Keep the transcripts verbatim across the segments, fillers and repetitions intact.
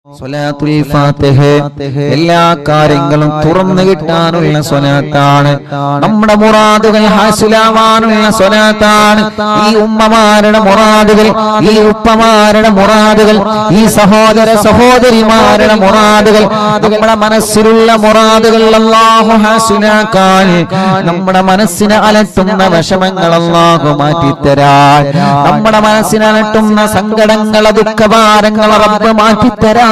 സ്വലാത്തുൽ ഫാത്തിഹ എല്ലാ കാര്യങ്ങളും തുറന്നു കിട്ടാനുള്ള സ്വലാത്താണ്. നമ്മുടെ മുറാദുകൾ ഹാസിലാവാനുള്ള സ്വലാത്താണ്. ഈ ഉമ്മമാരുടെ മുറാദുകൾ, ഈ ഉപ്പമാരുടെ മുറാദുകൾ, ഈ സഹോദര സഹോദരിമാരുടെ മുറാദുകൾ, നമ്മുടെ മനസ്സിലുള്ള മുറാദുകൾ അല്ലാഹു ഹാസിലാക്കാൻ, നമ്മുടെ മനസ്സിനെ അലട്ടുന്ന വിഷമങ്ങൾ അല്ലാഹു മാറ്റിത്തരാൻ, നമ്മുടെ മനസ്സിനെ അലട്ടുന്ന സങ്കടങ്ങൾ ദുഃഖഭാരങ്ങൾ റബ്ബ് മാറ്റിത്തരാൻ,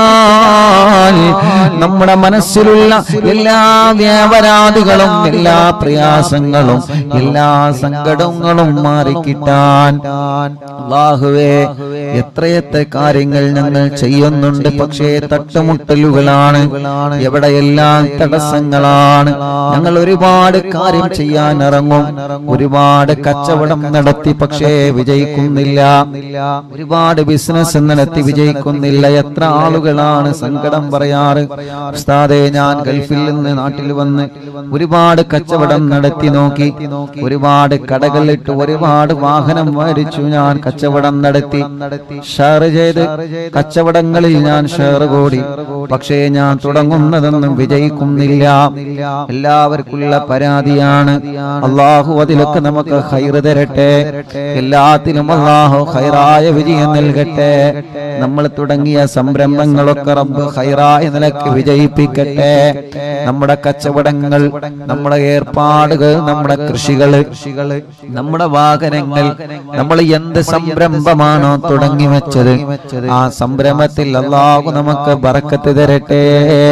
നമ്മുടെ മനസ്സിലുള്ള എല്ലാ വ്യാപരാധികളും എല്ലാ പ്രയാസങ്ങളും എല്ലാ സങ്കടങ്ങളും മാറിക്കിട്ടാൻ അല്ലാഹുവേ എത്രയെത്ര കാര്യങ്ങൾ ഞങ്ങൾ ചെയ്യുന്നുണ്ട്. പക്ഷേ തട്ടുമുട്ടലുകളാണ്, എവിടെയെല്ലാം തടസ്സങ്ങളാണ്. ഞങ്ങൾ ഒരുപാട് കാര്യം ചെയ്യാൻ ഇറങ്ങും, ഒരുപാട് കച്ചവടം നടത്തി പക്ഷേ വിജയിക്കുന്നില്ല, ഒരുപാട് ബിസിനസ് നടത്തി വിജയിക്കുന്നില്ല. എത്ര ആളുകളാണ് സങ്കടം പറയാറ്, ഉസ്താദേ ഞാൻ ഗൾഫിൽ നിന്ന് നാട്ടിൽ വന്ന് ഒരുപാട് കച്ചവടം നടത്തി നോക്കി, ഒരുപാട് കടകളിട്ട് ഒരുപാട് വാഹനം മേടിച്ചു, ഞാൻ കച്ചവടം നടത്തി, ഷെയർ ചെയ്ത് കച്ചവടങ്ങളിൽ ഞാൻ ഷെയർ കൂടി, പക്ഷേ ഞാൻ തുടങ്ങുന്നതൊന്നും വിജയിക്കുന്നില്ല. എല്ലാവർക്കുള്ള പരാതിയാണ്. അല്ലാഹു അതിലൊക്കെ നമുക്ക് ഖൈർ തരട്ടെ, എല്ലാത്തിലും അല്ലാഹു ഖൈറായ വിജയം നൽകട്ടെ. നമ്മൾ തുടങ്ങിയ സംരംഭങ്ങളൊക്കെ റബ്ബ് ഖൈറായ നിലക്ക് വിജയിപ്പിക്കട്ടെ. നമ്മുടെ കച്ചവടങ്ങൾ, നമ്മുടെ ഏർപ്പാടുകൾ, നമ്മുടെ കൃഷികൾ, നമ്മുടെ വാഹനങ്ങൾ, നമ്മൾ എന്ത് സംരംഭമാണോ തുടങ്ങി വെച്ചത് ആ സംരംഭത്തിൽ അല്ലാഹു നമുക്ക് ബറക്കത്ത് തരട്ടെ,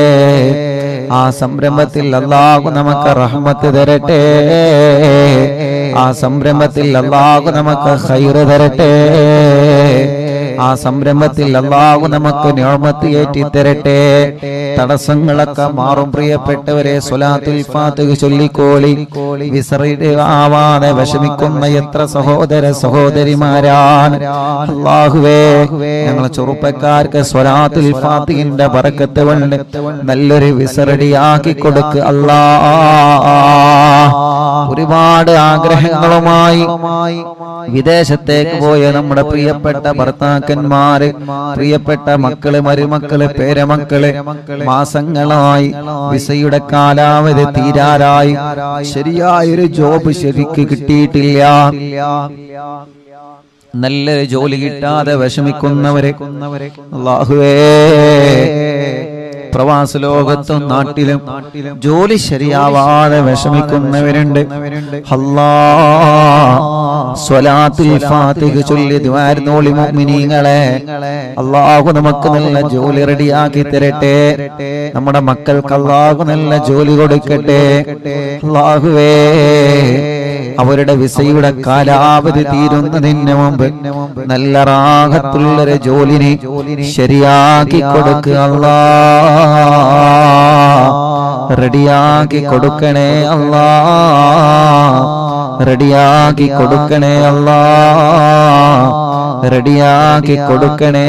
ആ സംരംഭത്തിൽ അല്ലാഹു നമുക്ക് റഹ്മത്ത് തരട്ടെ, ആ സംരംഭത്തിൽ അല്ലാഹു നമുക്ക് ഖൈർ തരട്ടെ, ആ സംരംഭത്തിൽ അല്ലാഹു നമുക്ക് നിഅമത്ത് ഏറ്റി തരട്ടെ. തടസ്സങ്ങളൊക്കെ മാറും. പ്രിയപ്പെട്ടവരെ, സ്വലാത്തുൽ ഫാത്തിഹ ചൊല്ലിക്കോളി. വിസറിയുടെ ആവാതെ വിഷമിക്കുന്ന എത്ര സഹോദര സഹോദരിമാരാണ്. അല്ലാഹുവേ ഞങ്ങളെ ചെറുപ്പക്കാർക്ക് സ്വലാത്തുൽ ഫാത്തിഹിന്റെ ബറക്കത്ത് കൊണ്ട് നല്ലൊരു വിസറടിയാക്കി കൊടുക്ക് അല്ലാഹ്. ഒരുപാട് ആഗ്രഹങ്ങളുമായി വിദേശത്തേക്ക് പോയ നമ്മുടെ പ്രിയപ്പെട്ട ഭർത്താക്കന്മാര്, പ്രിയപ്പെട്ട മക്കള്, മരുമക്കള്, പേരമക്കള് മാസങ്ങളായി വിസയുടെ കാലാവധി തീരാറായി, ശരിയായൊരു ജോബ് ശരിക്ക് കിട്ടിയിട്ടില്ല, നല്ലൊരു ജോലി കിട്ടാതെ വിഷമിക്കുന്നവരെ അല്ലാഹുവേ, പ്രവാസ ലോകത്തും നാട്ടിലും ജോലി ശരിയാവാതെ വിഷമിക്കുന്നവരുണ്ട്. അല്ലാഹ് സ്വലാത്തുൽ ഫാത്തിഹ ചൊല്ലി ദുആർന്നോളി മുഅ്മിനീങ്ങളെ. അല്ലാഹു നമുക്ക് നല്ല ജോലി റെഡിയാക്കി തരട്ടെ, നമ്മുടെ മക്കൾക്ക് അല്ലാഹു നല്ല ജോലി കൊടുക്കട്ടെ. അല്ലാഹുവേ അവരുടെ വിസയുടെ കാലാവധി തീരുന്നതിന് മുമ്പ് നല്ല റാഹത്തുള്ളൊരു ജോലിനെ ശരിയാക്കി കൊടുക്കുക അല്ലാഹ്, റെഡിയാക്കി കൊടുക്കണേ അല്ലാഹ്, റെഡിയാക്കി കൊടുക്കണേ അല്ലാഹ്, റെഡിയാക്കി കൊടുക്കണേ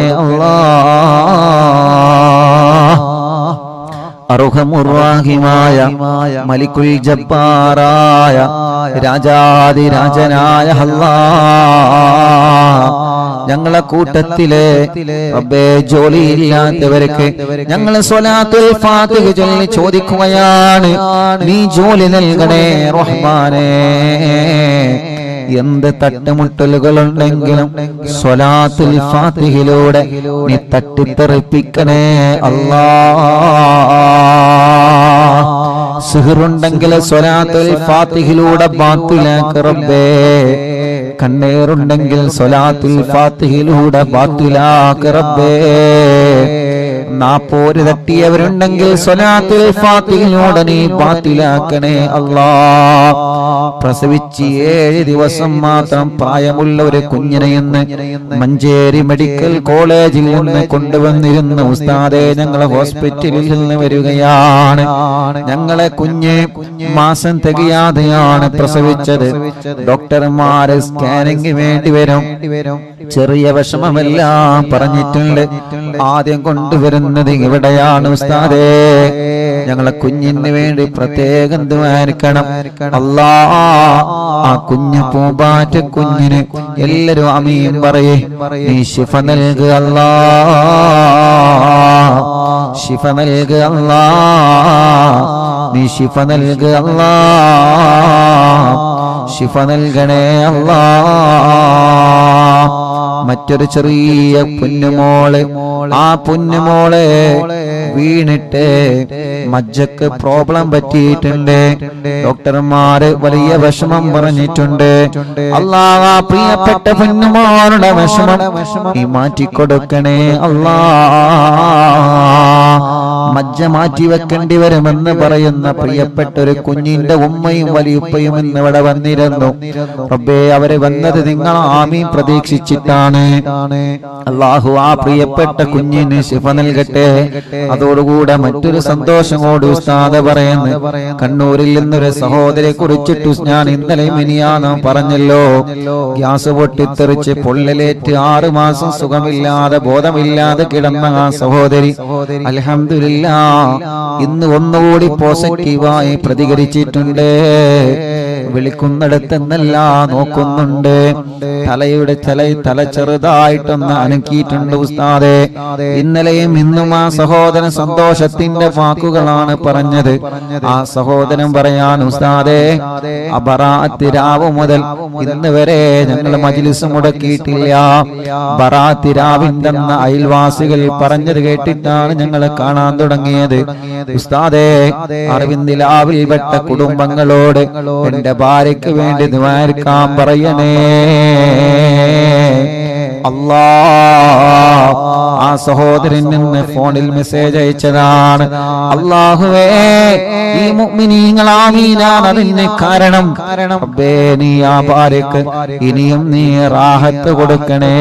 അല്ലാഹ്. അർഹമുർറാഹിമായ മലിക്കുൽ ജബ്ബാറായ രാജാതിരാജനായ അല്ലാഹ്, ഞങ്ങളെ കൂട്ടത്തിലെ റബ്ബേ ജോലിയില്ലാത്തവർക്ക് ഞങ്ങൾ സ്വലാത്തുൽ ഫാത്തിഹ ചൊല്ലി ചോദിക്കുകയാണ്, നീ ജോലി നൽകണേ റഹ്മാനേ. എന്ത് തട്ടുമുട്ടലുകളുണ്ടെങ്കിലും സ്വലാത്തുൽ ഫാത്തിഹയിലൂടെ നീ തട്ടിത്തെറിപ്പിക്കണേ അല്ലാഹ്. സിഹറുണ്ടെങ്കിൽ സ്വലാത്തുൽ ഫാത്തിഹയിലൂടെ ബാത്തിലാക്ക് റബ്ബേ, കണ്ണേറുണ്ടെങ്കിൽ സ്വലാത്തുൽ ഫാത്തിഹയിലൂടെ ബാത്തിലാക്ക് റബ്ബേ, നാപ്പോര് തട്ടിയവരുണ്ടെങ്കിൽ സ്വലാത്തുൽ ഫാത്തിഹയിലൂടെ നീ ബാത്തിലാക്കണേ അല്ലാഹ്. പ്രസവിച്ച് ഏഴ് ദിവസം മാത്രം പ്രായമുള്ള ഒരു കുഞ്ഞിനെ ഇന്ന് മഞ്ചേരി മെഡിക്കൽ കോളേജിൽ നിന്ന് കൊണ്ടുവന്നിരുന്നു. ഉസ്താദേ ഞങ്ങളെ ഹോസ്പിറ്റലിൽ നിന്ന് വരികയാണ്, ഞങ്ങളെ കുഞ്ഞ് മാസം തികയാതെയാണ് പ്രസവിച്ചത്, ഡോക്ടർമാര് സ്കാനിങ് വേണ്ടി വരും, ചെറിയ വിഷമമെല്ലാം പറഞ്ഞിട്ടുണ്ട്, ആദ്യം കൊണ്ടുവരുന്നത് ഇവിടെയാണ് ഉസ്താദേ, ഞങ്ങളെ കുഞ്ഞിന് വേണ്ടി പ്രത്യേകം ദുആരിക്കണം അല്ലാഹ്. ആ കുഞ്ഞു പൂമ്പാറ്റ കുഞ്ഞിന് എല്ലാരും ആമീൻ പറയേ, നീ ശിഫ നൽകുക അല്ലാഹ്. ശിഫ നൽകുക അല്ലാഹ്, നീ ശിഫ നൽകുക അല്ലാഹ്, ശിഫ നൽകണേ അല്ലാഹ്. മറ്റൊരു ചെറിയ പൊന്നുമോള്, ആ പൊന്നുമോളെ വീണിട്ട് മജ്ജക്ക് പ്രോബ്ലം പറ്റിയിട്ടുണ്ട്. ഡോക്ടർമാര് വലിയ വിഷമം പറഞ്ഞിട്ടുണ്ട്. അല്ലാഹ് ആ പ്രിയപ്പെട്ട പൊന്നുമോളുടെ വിഷമം നീ മാറ്റിക്കൊടുക്കണേ അല്ലാഹ്. മജ്ജ മാറ്റി വെക്കേണ്ടി വരുമെന്ന് പറയുന്ന പ്രിയപ്പെട്ട ഒരു കുഞ്ഞിന്റെ ഉമ്മയും വലിയുപ്പയും ഇന്ന് ഇവിടെ വന്നിരുന്നു. റബ്ബേ, അവരെ വന്നത് നിങ്ങൾ ആമീൻ പ്രതീക്ഷിച്ചിട്ടാണ്. അല്ലാഹു ആ പ്രിയപ്പെട്ട കുഞ്ഞിന് ശിഫ നൽകട്ടെ. അതോടുകൂടെ മറ്റൊരു സന്തോഷം കൂടി ഉസ്താദ് പറയുന്നു. കണ്ണൂരിൽ നിന്നൊരു സഹോദരിയെ കുറിച്ചിട്ട് ഞാൻ ഇന്നലെ മിനിയാന്ന് പറഞ്ഞല്ലോ. ഗ്യാസ് പൊട്ടിത്തെറിച്ച് പൊള്ളലേറ്റ് ആറ് മാസം സുഖമില്ലാതെ ബോധമില്ലാതെ കിടന്ന ആ സഹോദരി അൽഹംദുലില്ലാഹ് ഇന്ന് ഒന്നുകൂടി പോസിറ്റീവായി പ്രതികരിച്ചിട്ടുണ്ട്. വിളിക്കുന്നിടത്തെന്നല്ല നോക്കുന്നുണ്ട്. തലയുടെ തല തല ചെറുതായിട്ടൊന്ന് അനക്കിയിട്ടുണ്ട് ഉസ്താദെ. ഇന്നലെയും ഇന്നും ആ സഹോദരൻ സന്തോഷത്തിന്റെ വാക്കുകളാണ് പറഞ്ഞത്. ആ സഹോദരൻ പറയാൻ ഉസ്താദെ, ബറാഅത്ത് രാവ് മുതൽ ഇന്ന് വരെ ഞങ്ങൾ മജ്ലിസ് മുടക്കിയിട്ടില്ല. ബറാഅത്ത് രാവിന്റെ അയൽവാസികൾ പറഞ്ഞത് കേട്ടിട്ടാണ് ഞങ്ങൾ കാണാൻ തുടങ്ങിയത്. ഉസ്താദെ, അറിവിന്ദിലാവിൽ പെട്ട കുടുംബങ്ങളോട് എന്റെ ഭാര്യയ്ക്ക് വേണ്ടി ദുആക്കാൻ പറയണേ അല്ലാഹ്. ആ സഹോദരൻ നിന്ന് ഫോണിൽ മെസ്സേജ് അയച്ചതാണ്. അല്ലാഹുവേ, ഈ മുഅ്മിനീങ്ങൾ ആമീനാണ് അതിന് കാരണം. റബ്ബേ, നീ ആ ഭാര്യക്ക് ഇനിയും നീ റാഹത്ത് കൊടുക്കണേ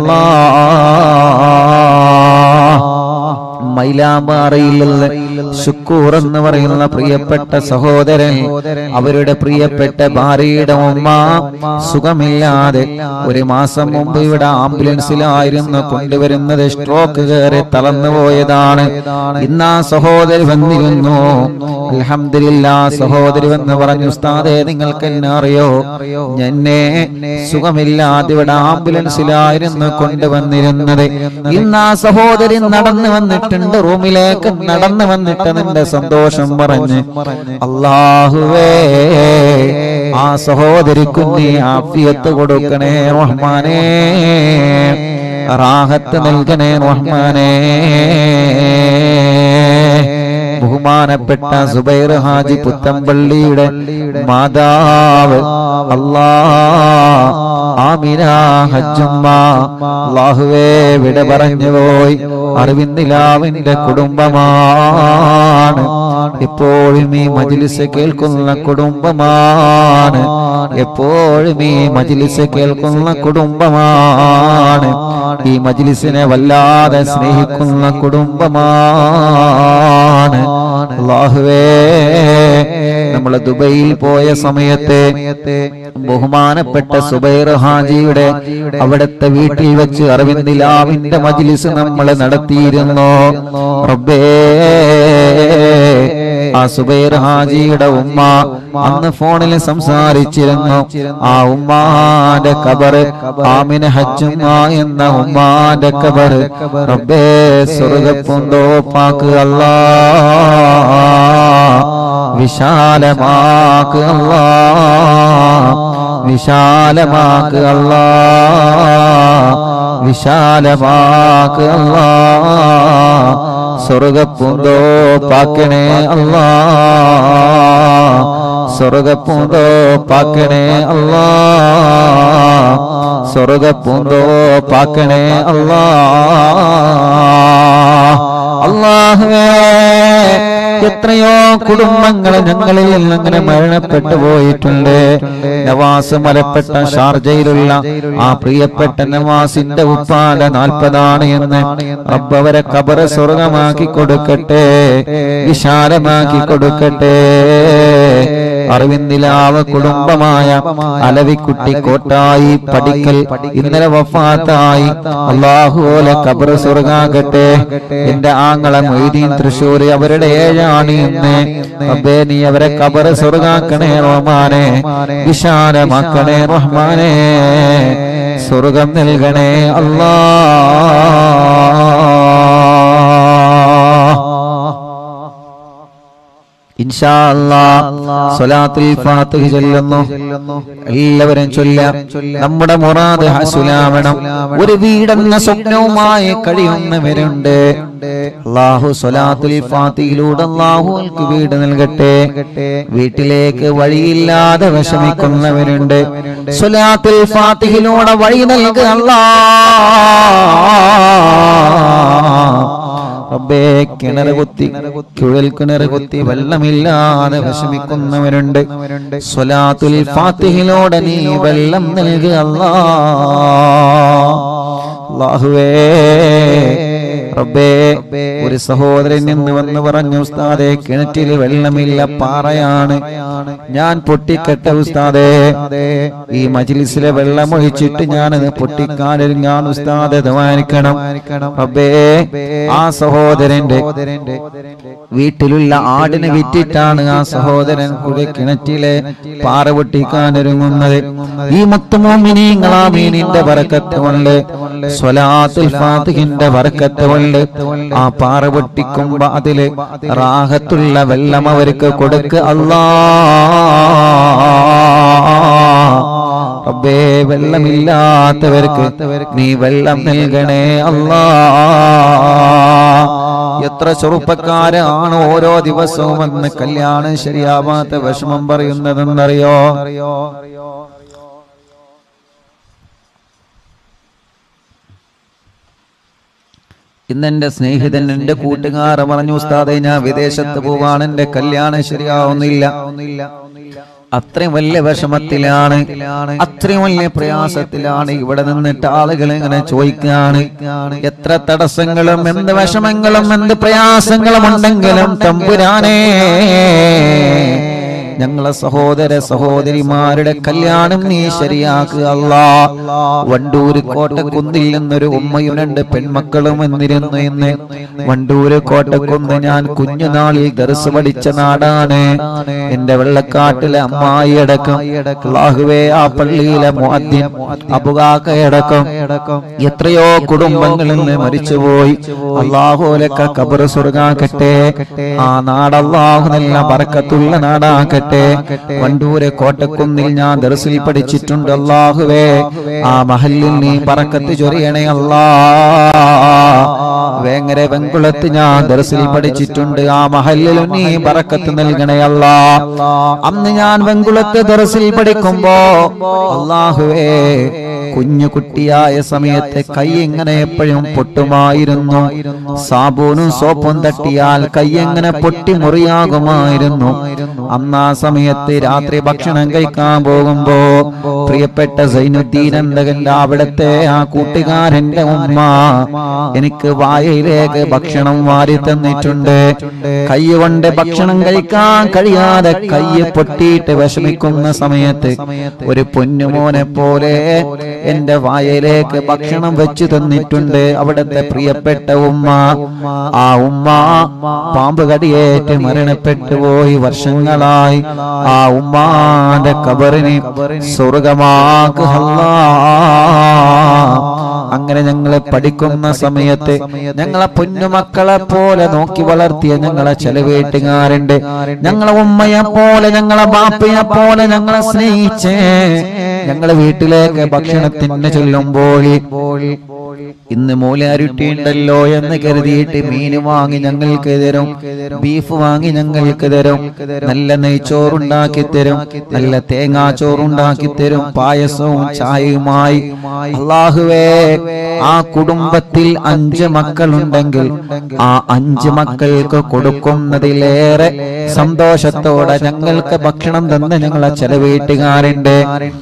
അല്ലാഹ്. മൈലാമ്പാറയിലുള്ള ശുക്കൂർ എന്ന് പറയുന്ന പ്രിയപ്പെട്ട സഹോദരൻ, അവരുടെ പ്രിയപ്പെട്ട ഭാര്യയുടെ ഉമ്മ സുഖമില്ലാതെ ഒരു മാസം മുമ്പ് ഇവിടെ ആംബുലൻസിലായിരുന്നു കൊണ്ടുവരുന്നത്. സ്ട്രോക്ക് കയറി തളർന്നു പോയതാണ്. ഇന്ന് ആ സഹോദരി വന്നിരുന്നു. അൽഹംദുലില്ലാഹ്, സഹോദരി വന്ന് പറഞ്ഞു, ഉസ്താദേ, നിങ്ങൾക്ക് എന്നെ അറിയോ? എന്നെ സുഖമില്ലാതെ ഇവിടെ ആംബുലൻസിലായിരുന്നു കൊണ്ടുവന്നിരുന്നത്. ഇന്ന് ആ സഹോദരി നടന്നു വന്നിട്ടുണ്ട്, റൂമിലേക്ക് നടന്നു വന്നിട്ട് നിന്റെ സന്തോഷം പറഞ്ഞ്. അല്ലാഹുവേ, ആ സഹോദരിക്ക് നീ ആഫിയത്ത് കൊടുക്കണേ റഹ്മാനേ, റാഹത്ത് നൽകണേ റഹ്മാനേ. ബഹുമാനപ്പെട്ട സുബൈർ ഹാജി പുത്തമ്പള്ളിയുടെ മാതാവ് അല്ലാഹ് ആമിന ഹജ്ജുമ്മ അല്ലാഹുവേ വിട പറഞ്ഞു പോയി. അറിവിന്ദിലാവിന്റെ കുടുംബമാണ്. എപ്പോഴും ഈ മജ്ലിസ് കേൾക്കുന്ന കുടുംബമാണ്. എപ്പോഴും ഈ മജ്ലിസ് കേൾക്കുന്ന കുടുംബമാണ്. ഈ മജ്ലിസിനെ വല്ലാതെ സ്നേഹിക്കുന്ന കുടുംബമാണ്. അല്ലാഹുവേ, നമ്മൾ ദുബൈയിൽ പോയ സമയത്ത് ബഹുമാനപ്പെട്ട സുബൈർ ഹാജിയുടെ അവിടുത്തെ വീട്ടിൽ വെച്ച് അറിവിന്ദിലാവിന്റെ മജ്ലിസ് നമ്മൾ നടത്തിയിരുന്നു. റബ്ബേ, ആ സുബൈർ ഹാജിയുടെ ഉമ്മ അന്ന് ഫോണിൽ സംസാരിച്ചിരുന്നു. ആ ഉമ്മാന്റെ ഖബർ ആമിന ഹജ്ജുമ്മ എന്ന ഉമ്മാന്റെ ഖബർ റബ്ബേ സ്വർഗ്ഗപ്പൂന്തോപ്പാക്ക് അല്ലാഹ്, വിശാലമാക്ക് അല്ലാഹ്, വിശാലമാക്ക് അല്ലാഹ്, വിശാലമാക്ക് അല്ലാഹ്. സ്വർഗ്ഗപ്പൂന്തോപ്പാക്കണേ അല്ലാഹ്, സ്വർഗ്ഗപ്പൂന്തോപ്പാക്കണേ അല്ലാഹ്, സ്വർഗ്ഗപ്പൂന്തോപ്പാക്കണേ അല്ലാഹ്. അല്ലാഹുവേ, എത്രയോ കുടുംബങ്ങൾ ഞങ്ങളിൽ അങ്ങനെ മരണപ്പെട്ടു പോയിട്ടുണ്ട്. നവാസ് മലപ്പെട്ട ഷാർജയിലുള്ള ആ പ്രിയപ്പെട്ട നവാസിന്റെ ഉപ്പാന്റെ നാൽപ്പതാണ് എന്ന് റബ്ബ് അവരെ ഖബർ സ്വർഗമാക്കി കൊടുക്കട്ടെ, വിശാലമാക്കി കൊടുക്കട്ടെ. അറിവിന്ദിലാവ് കുടുംബമായ അലവിക്കുട്ടി കോട്ടായി പടിക്കൽ ഇന്നലെ വഫാത്തായി. അല്ലാഹുവേ, ഖബർ സ്വർഗാകട്ടെ. എന്റെ ആങ്ങളെ മൊയ്തീൻ തൃശ്ശൂര് അവരുടെ ഏഴാണ് ഇന്ന്. റബ്ബേ, നീ അവരെ ഖബർ സ്വർഗാക്കണേ റഹ്മാനേ, വിശാലമാക്കണേ റഹ്മാനേ, സ്വർഗം നൽകണേ അല്ലാഹ്. ഇൻഷാ അല്ലാഹ് സ്വലാത്തുൽ ഫാത്തിഹ ചൊല്ലുന്നു. എല്ലാവരും ചൊല്ലാം. നമ്മുടെ മുറാദ് ഹസുലാവണം. ഒരു വീടെന്ന സ്വപ്നവുമായി കഴിയുന്നവരുണ്ട്. അല്ലാഹു സ്വലാത്തുൽ ഫാത്തിഹയിലൂടെ അല്ലാഹുവിற்கு വീട് നൽകട്ടെ. വീട്ടിലേക്ക് വഴിയില്ലാതെ വിഷമിക്കുന്നവരുണ്ട്. സ്വലാത്തുൽ ഫാത്തിഹയിലൂടെ വഴി നൽകുക അല്ലാഹ്. റബ്ബേ, കിണർ കുത്തി കുഴൽ കിണർ കുത്തി വെള്ളമില്ലാതെ വിഷമിക്കുന്നവരുണ്ട്. സ്വലാത്തുൽ ഫാത്തിഹയിലൂടെ നീ വെള്ളം നൽകുക അല്ലാഹ്. അല്ലാഹുവേ റബ്ബേ, ഒരു സഹോദരൻ നിന്ന് വന്ന് പറഞ്ഞു, ഉസ്താദേ കിണറ്റിൽ വെള്ളമില്ല, പാറയാണ്, ഞാൻ പൊട്ടിക്കട്ടെ ഉസ്താദേ. ഈ മജ്ലിസിലെ വെള്ളം ഒഴിച്ചിട്ട് ഞാനത് പൊട്ടിക്കാനൊരുങ്ങാൻ ഉസ്താദേ ദുആനിക്കണം. റബ്ബേ, ആ സഹോദരന്റെ വീട്ടിലുള്ള ആടിനെ വിറ്റിട്ടാണ് ആ സഹോദരൻ കൂടെ കിണറ്റിലെ പാറ പൊട്ടിക്കാനൊരുങ്ങുന്നത്. ഈ മുത്ത് മുഅ്മിനീങ്ങളാ മീനിന്റെ ബറക്കത്ത് കൊണ്ട്, സ്വലാത്തുൽ ഫാത്തിഹിന്റെ ബറക്കത്ത് കൊണ്ട് ആ പാറ പൊട്ടിക്കുമ്പോ അതില് റാഹത്തുള്ള വെള്ളം അവർക്ക് കൊടുക്കുക അല്ലാഹ്. റബ്ബേ, വെള്ളമില്ലാത്തവർക്ക് നീ വെള്ളം നൽകണേ അല്ലാഹ്. എത്ര ചെറുപ്പക്കാരാണ് ഓരോ ദിവസവും വന്ന് കല്യാണം ശരിയാവാത്ത വിഷമം പറയുന്നതെന്നറിയോ? ഇന്നെന്റെ സ്നേഹിതൻ, എന്റെ കൂട്ടുകാർ പറഞ്ഞു, ഉസ്താദേ ഞാൻ വിദേശത്ത് പോവാണ്, എന്റെ കല്യാണം ശരിയാവുന്നില്ല. അത്രയും വലിയ വിഷമത്തിലാണ്, അത്രയും വലിയ പ്രയാസത്തിലാണ്. ഇവിടെ നിന്നിട്ട് ആളുകൾ ഇങ്ങനെ ചോദിക്കാണ്, എത്ര തടസ്സങ്ങളും എന്ത് വിഷമങ്ങളും എന്ത് പ്രയാസങ്ങളും ഉണ്ടെങ്കിലും തമ്പുരാനേ, ഞങ്ങളെ സഹോദര സഹോദരിമാരുടെ കല്യാണം നീ ശരിയാക്കുക അല്ലാഹ്. വണ്ടൂര് കോട്ടക്കുന്നിൽ നിന്നൊരു ഉമ്മയും രണ്ട് പെൺമക്കളും വന്നിരുന്നു. ഇന്ന് വണ്ടൂര് കോട്ടക്കുന്ന് ഞാൻ കുഞ്ഞുനാളിൽ ദർസ് പഠിച്ച നാടാണ്. എന്റെ വെള്ളക്കാട്ടിലെ അമ്മായി അടക്കം, അല്ലാഹുവേ ആ പള്ളിയിലെ മുഅദ്ദിൻ അബുകാക്കയടക്കം എത്രയോ കുടുംബങ്ങളിൽ നിന്ന് മരിച്ചുപോയി. അല്ലാഹുലക്ക ഖബർ സ്വർഗ്ഗാക്കട്ടെ. ആ നാട് അല്ലാഹു നല്ല ബറക്കത്തുള്ള നാടാക്കട്ടെ. വണ്ടൂരെ കോട്ടക്കുന്നിൽ ഞാൻ ദർസിൽ പഠിച്ചിട്ടുണ്ട്. അല്ലാഹുവേ, ആ മഹല്ലിൽ നീ ബറക്കത്ത് ചൊരിയണേ അല്ലാഹ്. വേങ്ങര വെങ്കുളത്ത് ഞാൻ ദർസിൽ പഠിച്ചിട്ടുണ്ട്. ആ മഹല്ലിൽ നീ ബറക്കത്ത് നൽകണേ അല്ലാഹ്. അന്ന് ഞാൻ വെങ്കുളത്ത് ദർസിൽ പഠിക്കുമ്പോ അല്ലാഹുവേ, കുഞ്ഞു കുട്ടിയായ സമയത്ത് കൈ എങ്ങനെ എപ്പോഴും പൊട്ടുമായിരുന്നു. സാബൂനും സോപ്പും തട്ടിയാൽ കൈ എങ്ങനെ പൊട്ടി മുറിയാകുമായിരുന്നു. അന്ന് ആ സമയത്ത് രാത്രി ഭക്ഷണം കഴിക്കാൻ പോകുമ്പോ പ്രിയപ്പെട്ട സൈനുദ്ദീൻ എന്തകന്റെ അവിടത്തെ ആ കൂട്ടുകാരന്റെ ഉമ്മ എനിക്ക് വായയിലേക്ക് ഭക്ഷണം വാരി തന്നിട്ടുണ്ട്. കൈ കൊണ്ട് ഭക്ഷണം കഴിക്കാൻ കഴിയാതെ കൈ പൊട്ടിയിട്ട് വിഷമിക്കുന്ന സമയത്ത് ഒരു പൊന്നുമോനെ പോലെ എന്റെ വായയിലേക്ക് ഭക്ഷണം വെച്ചു തന്നിട്ടുണ്ട് അവിടത്തെ പ്രിയപ്പെട്ട ഉമ്മ. ആ ഉമ്മ പാമ്പ് കടിയേറ്റ് മരണപ്പെട്ടു പോയി വർഷങ്ങളായി. ആ ഉമ്മാന്റെ ഖബറിനെ സ്വർഗ്ഗമാക്കുക അല്ലാഹ്. അങ്ങനെ ഞങ്ങളെ പഠിക്കുന്ന സമയത്ത് ഞങ്ങളെ പൊന്നുമക്കളെ പോലെ നോക്കി വളർത്തിയ ഞങ്ങളെ ചില വീട്ടുകാരുണ്ട്. ഞങ്ങളെ ഉമ്മയെ പോലെ ഞങ്ങളെ ബാപ്പയെ പോലെ ഞങ്ങളെ സ്നേഹിച്ചേ ഞങ്ങളെ വീട്ടിലേക്ക് ഭക്ഷണത്തിന് ചെല്ലുമ്പോൾ ഇന്ന് മൂലാരുട്ടിയുണ്ടല്ലോ എന്ന് കരുതിയിട്ട് മീന് വാങ്ങി ഞങ്ങൾക്ക് തരും, ബീഫ് വാങ്ങി ഞങ്ങൾക്ക് തരും, നല്ല നെയ്ച്ചോറുണ്ടാക്കി തരും, നല്ല തേങ്ങാച്ചോറുണ്ടാക്കി തരും, പായസവും ചായയുമായി. അല്ലാഹുവേ, ആ കുടുംബത്തിൽ അഞ്ച് മക്കളുണ്ടെങ്കിൽ ആ അഞ്ച് മക്കൾക്ക് കൊടുക്കുന്നതിലേറെ സന്തോഷത്തോടെ ഞങ്ങൾക്ക് ഭക്ഷണം തന്ന് ഞങ്ങളെ ചില വീട്ടുകാരുണ്ട്.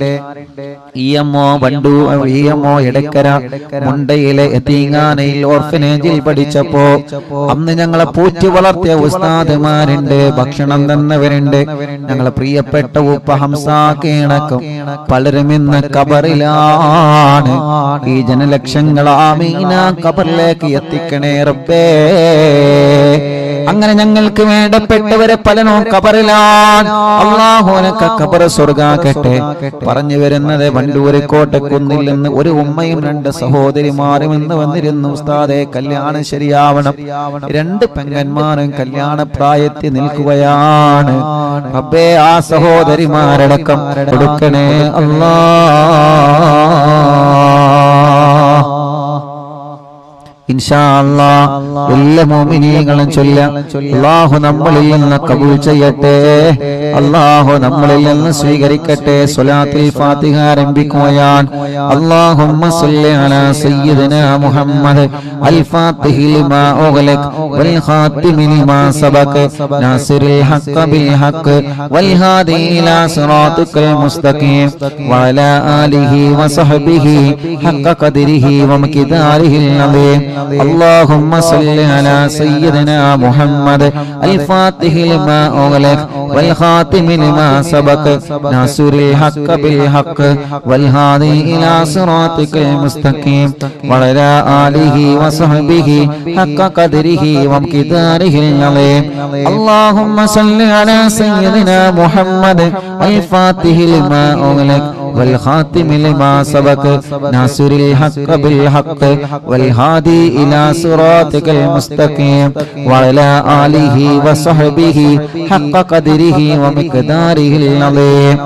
ഇയമ്മോ വണ്ടൂ ഇയമ്മോ എടക്കര മുണ്ടയിലെ എത്തീങ്ങാനയിൽ ഓർഫനേജിൽ പഠിച്ചപ്പോ അന്ന് ഞങ്ങളെ പൂറ്റി വളർത്തിയ ഉസ്താദുമാരുണ്ട്, ഭക്ഷണം തന്നവരുണ്ട്. ഞങ്ങളെ പ്രിയപ്പെട്ട ഉപ്പ ഹംസാക്കണക്കും പലരും ഇന്ന് ഖബറിലാണ്. ഈ ജനലക്ഷങ്ങൾ ആമീന ഖബറിലേക്ക് എത്തിക്കണേ റബ്ബേ. അങ്ങനെ അങ്ങനെ ഞങ്ങൾക്ക് വേണ്ടപ്പെട്ടവരെ പലനോ ഖബറിലാണ്. അല്ലാഹു അനക്ക് ഖബർ സ്വർഗ്ഗാക്കട്ടെ. പറഞ്ഞു വരുന്നത് വണ്ടൂര് കോട്ടക്കുന്നിൽ നിന്ന് ഒരു ഉമ്മയും രണ്ട് സഹോദരിമാരും ഇന്ന് വന്നിരുന്നു. ഉസ്താദേ, കല്യാണം ശരിയാവണം. രണ്ട് പെങ്ങന്മാരും കല്യാണ പ്രായത്തിൽ നിൽക്കുകയാണ്. റബ്ബേ, ആ സഹോദരിമാരടക്കം കൊടുക്കണേ അല്ലാ. ഇൻഷാ അല്ലാഹ് എല്ലാ മുഅ്മിനീങ്ങളും ചൊല്ലാം. അല്ലാഹു നമ്മളിൽ നിന്ന് കബൂൽ ചെയ്യട്ടെ. അല്ലാഹു നമ്മളിൽ നിന്ന് സ്വീകരിക്കട്ടെ. സ്വലാത്തുൽ ഫാത്തിഹ ആരംഭിക്കുകയാണ്. അല്ലാഹുമ്മ സ്വല്ലി അലാ സയ്യിദിനാ മുഹമ്മദ് അൽ ഫാത്തിഹി ലിമാ ഉഗ്ലിഖ് വൽ ഖാതിമി ലിമാ സബഖ നാസിറിൽ ഹഖ് ബിൽ ഹഖ് വൽ ഹാദി ഇലാ സിറാത്തിക്കൽ മുസ്തഖീം വഅലാ ആലിഹി വസഹ്ബിഹി ഹഖ് ഖദ്രിഹി വമിഖ്ദാരിഹിൽ അദീം. اللهم صل على سيدنا محمد الفاتح لما أغلق والخاتم لما سبق ناصر الحق بالحق والهادي إلى صراطك المستقيم وعلى آله وصحبه حق قدره ومقداره العظيم. اللهم صل على سيدنا محمد الفاتح لما أغلق والخاتم لما سبق ناصر الحق بالحق والهادي إلى صراطك المستقيم وعلى آله وصحبه حق قدره ومقداره العظيم.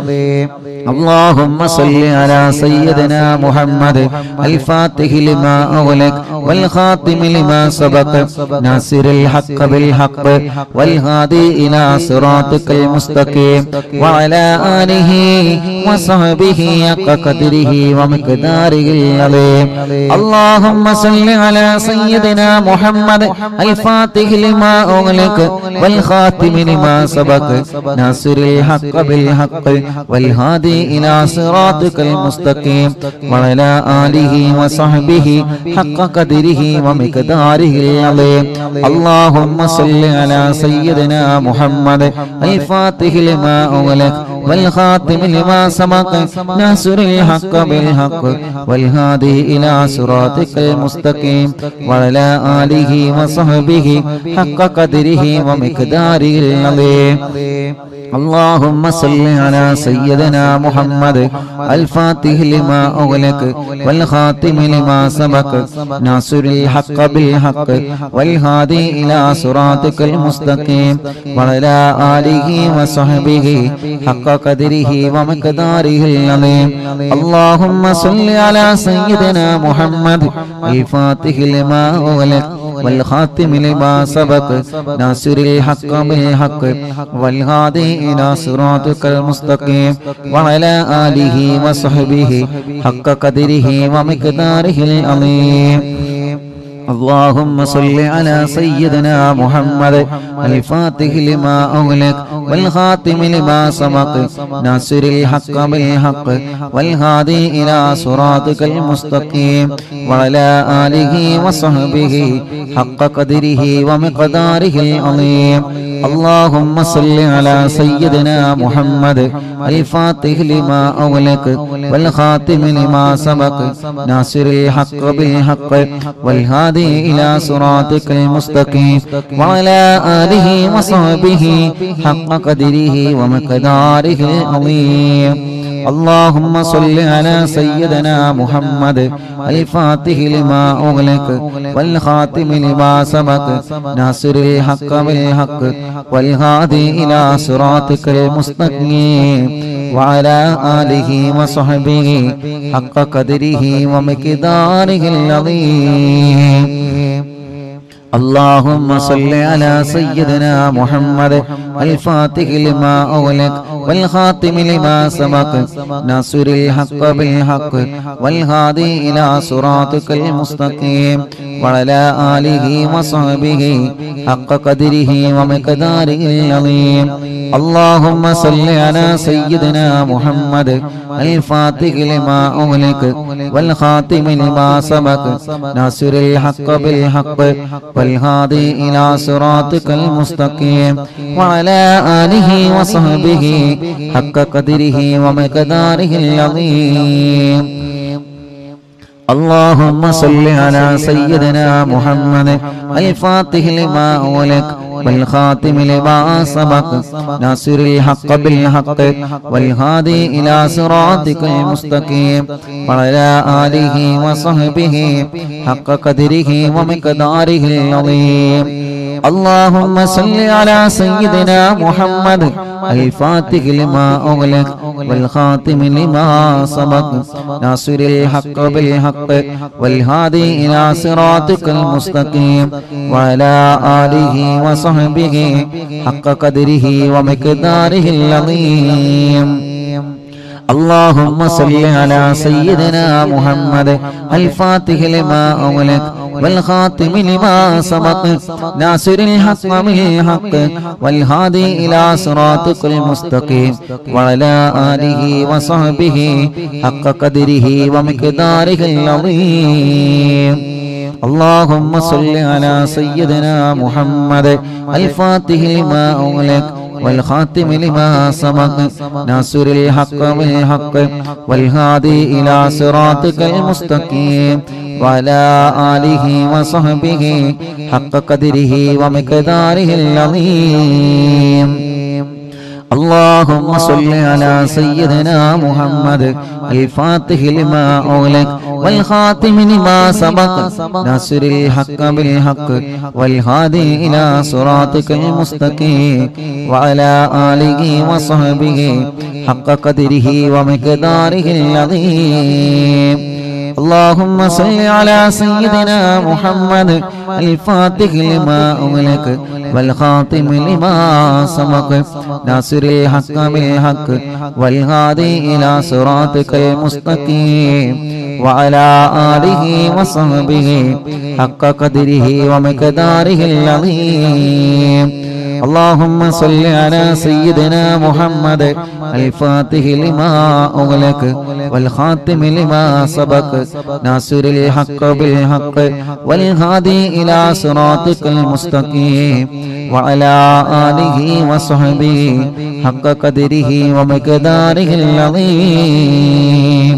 اللهم صل على سيدنا محمد الفاتح لما أغلق والخاتم لما سبق ناصر الحق بالحق والهادي إلى صراطك المستقيم وعلى آله وصحبه حق قدره ومقداره العظيم. اللهم صل على سيدنا محمد الفاتح لما أغلق والخاتم لما سبق ناصر الحق بالحق والهادي إلى صراطك المستقيم وعلى آله وصحبه حق قدره ومقداره العظيم. اللهم صل على سيدنا محمد الفاتح لما أغلق والخاتم لما سبق ناصر الحق بالحق والهادي إلى صراطك المستقيم وعلى آله وصحبه حق قدره ومقداره العظيم. اللهم صل على سيدنا محمد الفاتح لما أغلق والخاتم لما سبق ناصر الحق بالحق والهادي إلى صراطك المستقيم وعلى آله وصحبه حق قدره ومقداره العظيم. اللهم صل على سيدنا محمد الفاتح لما أغلق والخاتم لما سبق ناصر الحق بالحق والهادي إلى صراطك المستقيم وعلى آله وصحبه حق قدره ومقداره العظيم. اللهم صل على سيدنا محمد الفاتح لما أغلق والخاتم لما سبق ناصر الحق بالحق والهادي إلى صراطك المستقيم وعلى آله وصحبه حق قدره ومقداره العظيم. اللهم صل على سيدنا محمد الفاتح لما أغلق والخاتم لما سبق ناصر الحق بالحق والهادي إلى صراطك المستقيم وعلى آله وصحبه حق قدره ومقداره العظيم. اللهم صل على سيدنا محمد الفاتح لما أغلق والخاتم لما سبق ناصر الحق بالحق والهادي إلى صراطك المستقيم وعلى آله وصحبه حق قدره ومقداره العظيم. اللهم صل على سيدنا محمد الفاتح لما أغلق والخاتم لما سبق ناصر الحق بالحق والهادي إلى صراطك المستقيم وعلى آله وصحبه حق قدره ومقداره العظيم. اللهم صل على سيدنا محمد الفاتح لما أغلق والخاتم لما سبق ناصر الحق بالحق والهادي إلى صراطك المستقيم وعلى آله وصحبه حق قدره ومقداره العظيم. اللهم صل على سيدنا محمد الفاتح لما أغلق والخاتم لما سبق ناصر الحق بالحق والهادي إلى صراطك المستقيم وعلى آله وصحبه حق قدره ومقداره العظيم. اللهم صل على سيدنا محمد الفاتح لما أغلق والخاتم لما سبق ناصر الحق بالحق والهادي إلى صراطك المستقيم وعلى آله وصحبه حق قدره ومقداره العظيم. اللهم صل على سيدنا محمد الفاتح لما أغلق والخاتم لما سبق ناصر الحق بالحق والهادي إلى صراطك المستقيم وعلى آله وصحبه حق قدره ومقداره العظيم. اللهم صل على سيدنا محمد الفاتح لما أغلق والخاتم لما سبق ناصر الحق بالحق والهادي إلى صراطك المستقيم وعلى آله وصحبه حق قدره ومقداره العظيم. اللهم صل على سيدنا محمد الفاتح لما أغلق والخاتم لما سبق ناصر الحق بالحق والهادي إلى صراطك المستقيم وعلى آله وصحبه حق قدره ومقداره العظيم. اللهم صل على سيدنا محمد الفاتح لما أغلق والخاتم لما سبق ناصر الحق بالحق والهادي إلى صراطك المستقيم وعلى آله وصحبه حق قدره ومقداره العظيم. اللهم صل على سيدنا محمد الفاتح لما أغلق والخاتم لما سبق ناصر الحق بالحق والهادي إلى صراطك المستقيم وعلى آله وصحبه حق قدره ومقداره العظيم.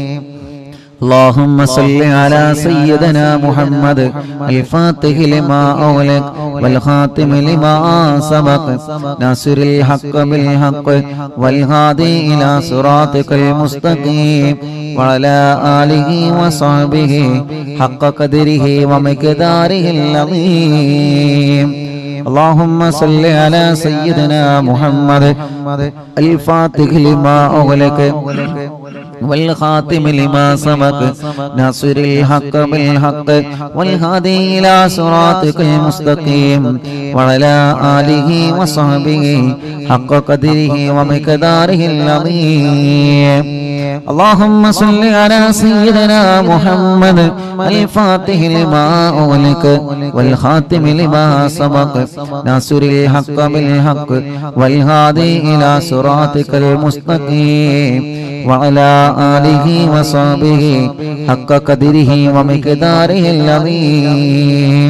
اللهم صل على سيدنا محمد الفاتح لما أغلق والخاتم لما سبق ناصر الحق بالحق والهادي إلى صراطك المستقيم وعلى آله وصحبه حق قدره ومقداره العظيم. اللهم صل على سيدنا محمد الفاتح لما أغلق والخاتم لما سبق ناصر الحق بالحق والهادي إلى صراطك المستقيم وعلى آله وصحبه حق قدره ومقداره العظيم. اللهم صل على سيدنا محمد الفاتح لما أغلق والخاتم لما سبق ناصر الحق بالحق والهادي إلى صراطك المستقيم وعلى آله وصحبه حق قدره ومقداره العظيم.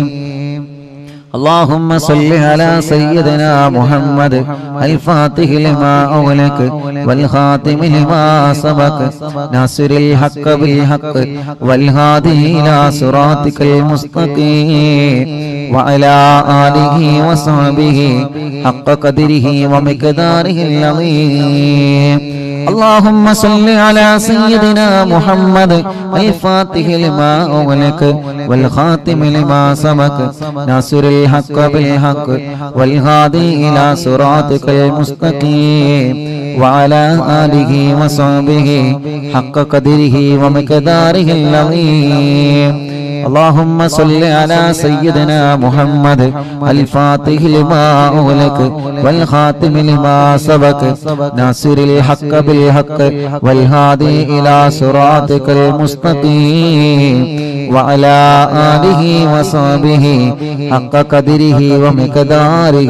اللهم صل على سيدنا محمد الفاتح لما أغلق والخاتم لما سبق ناصر الحق بالحق والهادي إلى صراطك المستقيم وعلى آله وصحبه حق قدره ومقداره العظيم. اللهم صل على سيدنا محمد الفاتح لما أغلق والخاتم لما سبق ناصر الحق بالحق والهادي إلى صراطك المستقيم وعلى آله وصحبه حق قدره ومقداره العظيم. اللهم صل على سيدنا محمد الفاتح لما أغلق والخاتم لما سبق ناصر الحق بالحق والهادي إلى صراطك المستقيم وعلى آله وصحبه حق قدره ومقداره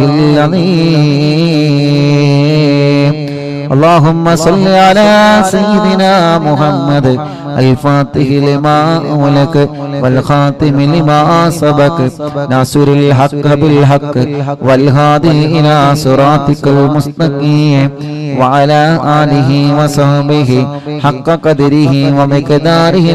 العظيم. اللهم صل على سيدنا محمد الفاتح لما أغلق والخاتم لما سبق ناصر الحق بالحق والهادي إلى صراطك المستقيم وعلى آله وصحبه حق قدره ومقداره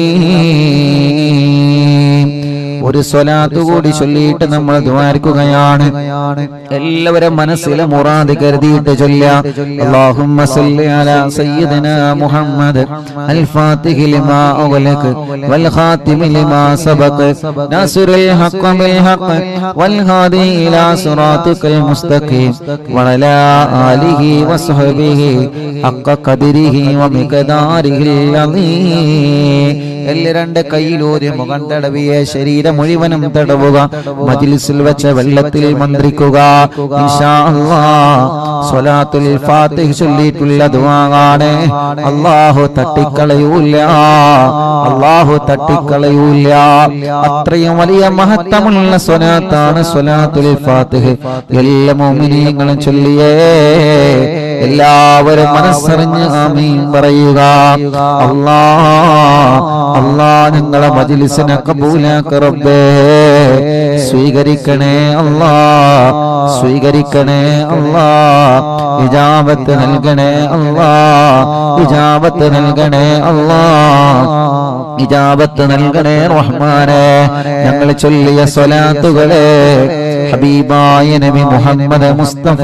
العظيم. ഒരു സ്വലാത്ത് കൂടി ചൊല്ലിയിട്ട് നമ്മൾ ദുആർക്കുകയാണ്. എല്ലാവരും മനസ്സിലെ മുറാദ് കരുതിയിട്ട് ചൊല്ലാം. അല്ലാഹുമ്മ സല്ലി അലാ സയ്യിദിനാ മുഹമ്മദ് അൽ ഫാത്തിഹി ലിമാ ഉഗ്ലഖ വൽ ഖാതിമി ലിമാ സബഖ നാസിറുൽ ഹഖ് ബിൽ ഹഖ് വൽ ഹാദി ഇലാ സിറാത്തിക്കൽ മുസ്തഖീം വഅലാ ആലിഹി വസ്ഹബിഹി ഹഖ ഖദരിഹി വമിഖദാരിഹിൽ അളീം. എല്ലാ രണ്ട് കൈയിലൂരി മുഖം തടവിയെ ശരീരം മുഴുവനും തടവുക. മജ്ലിസിൽ വെച്ച വെള്ളത്തിൽ മന്ത്രിക്കുക. ഇൻഷാ അല്ലാഹ് സ്വലാത്തുൽ ഫാത്തിഹ ചൊല്ലിയിട്ടുള്ള ദുആയാണ്. അല്ലാഹു തട്ടിക്കളയൂല, അല്ലാഹു തട്ടിക്കളയൂല. അത്രയും വലിയ മഹത്വമുള്ള സ്വലാത്താണ് സ്വലാത്തുൽ ഫാത്തിഹ. എല്ലാ മുഅ്മിനീങ്ങളും ചൊല്ലിയേ. എല്ലാവരും മനസ്സറിഞ്ഞ് ആമീൻ പറയുക. അല്ലാഹ് അല്ലാഹ് ഞങ്ങളെ മജ്ലിസിനെ ഖബൂലാക്ക റബ്ബേ. സ്വീകരിക്കണേ അല്ലാഹ്, സ്വീകരിക്കണേ അല്ലാഹ്. ഇജാബത്ത് നൽകണേ അല്ലാഹ്, ഇജാബത്ത് നൽകണേ അല്ലാഹ്, ഇജാബത്ത് നൽകണേ റഹ്മാനേ. ഞങ്ങൾ ചൊല്ലിയ സ്വലാത്തുകളെ ഹബീബായ നബി മുഹമ്മദ് മുസ്തഫ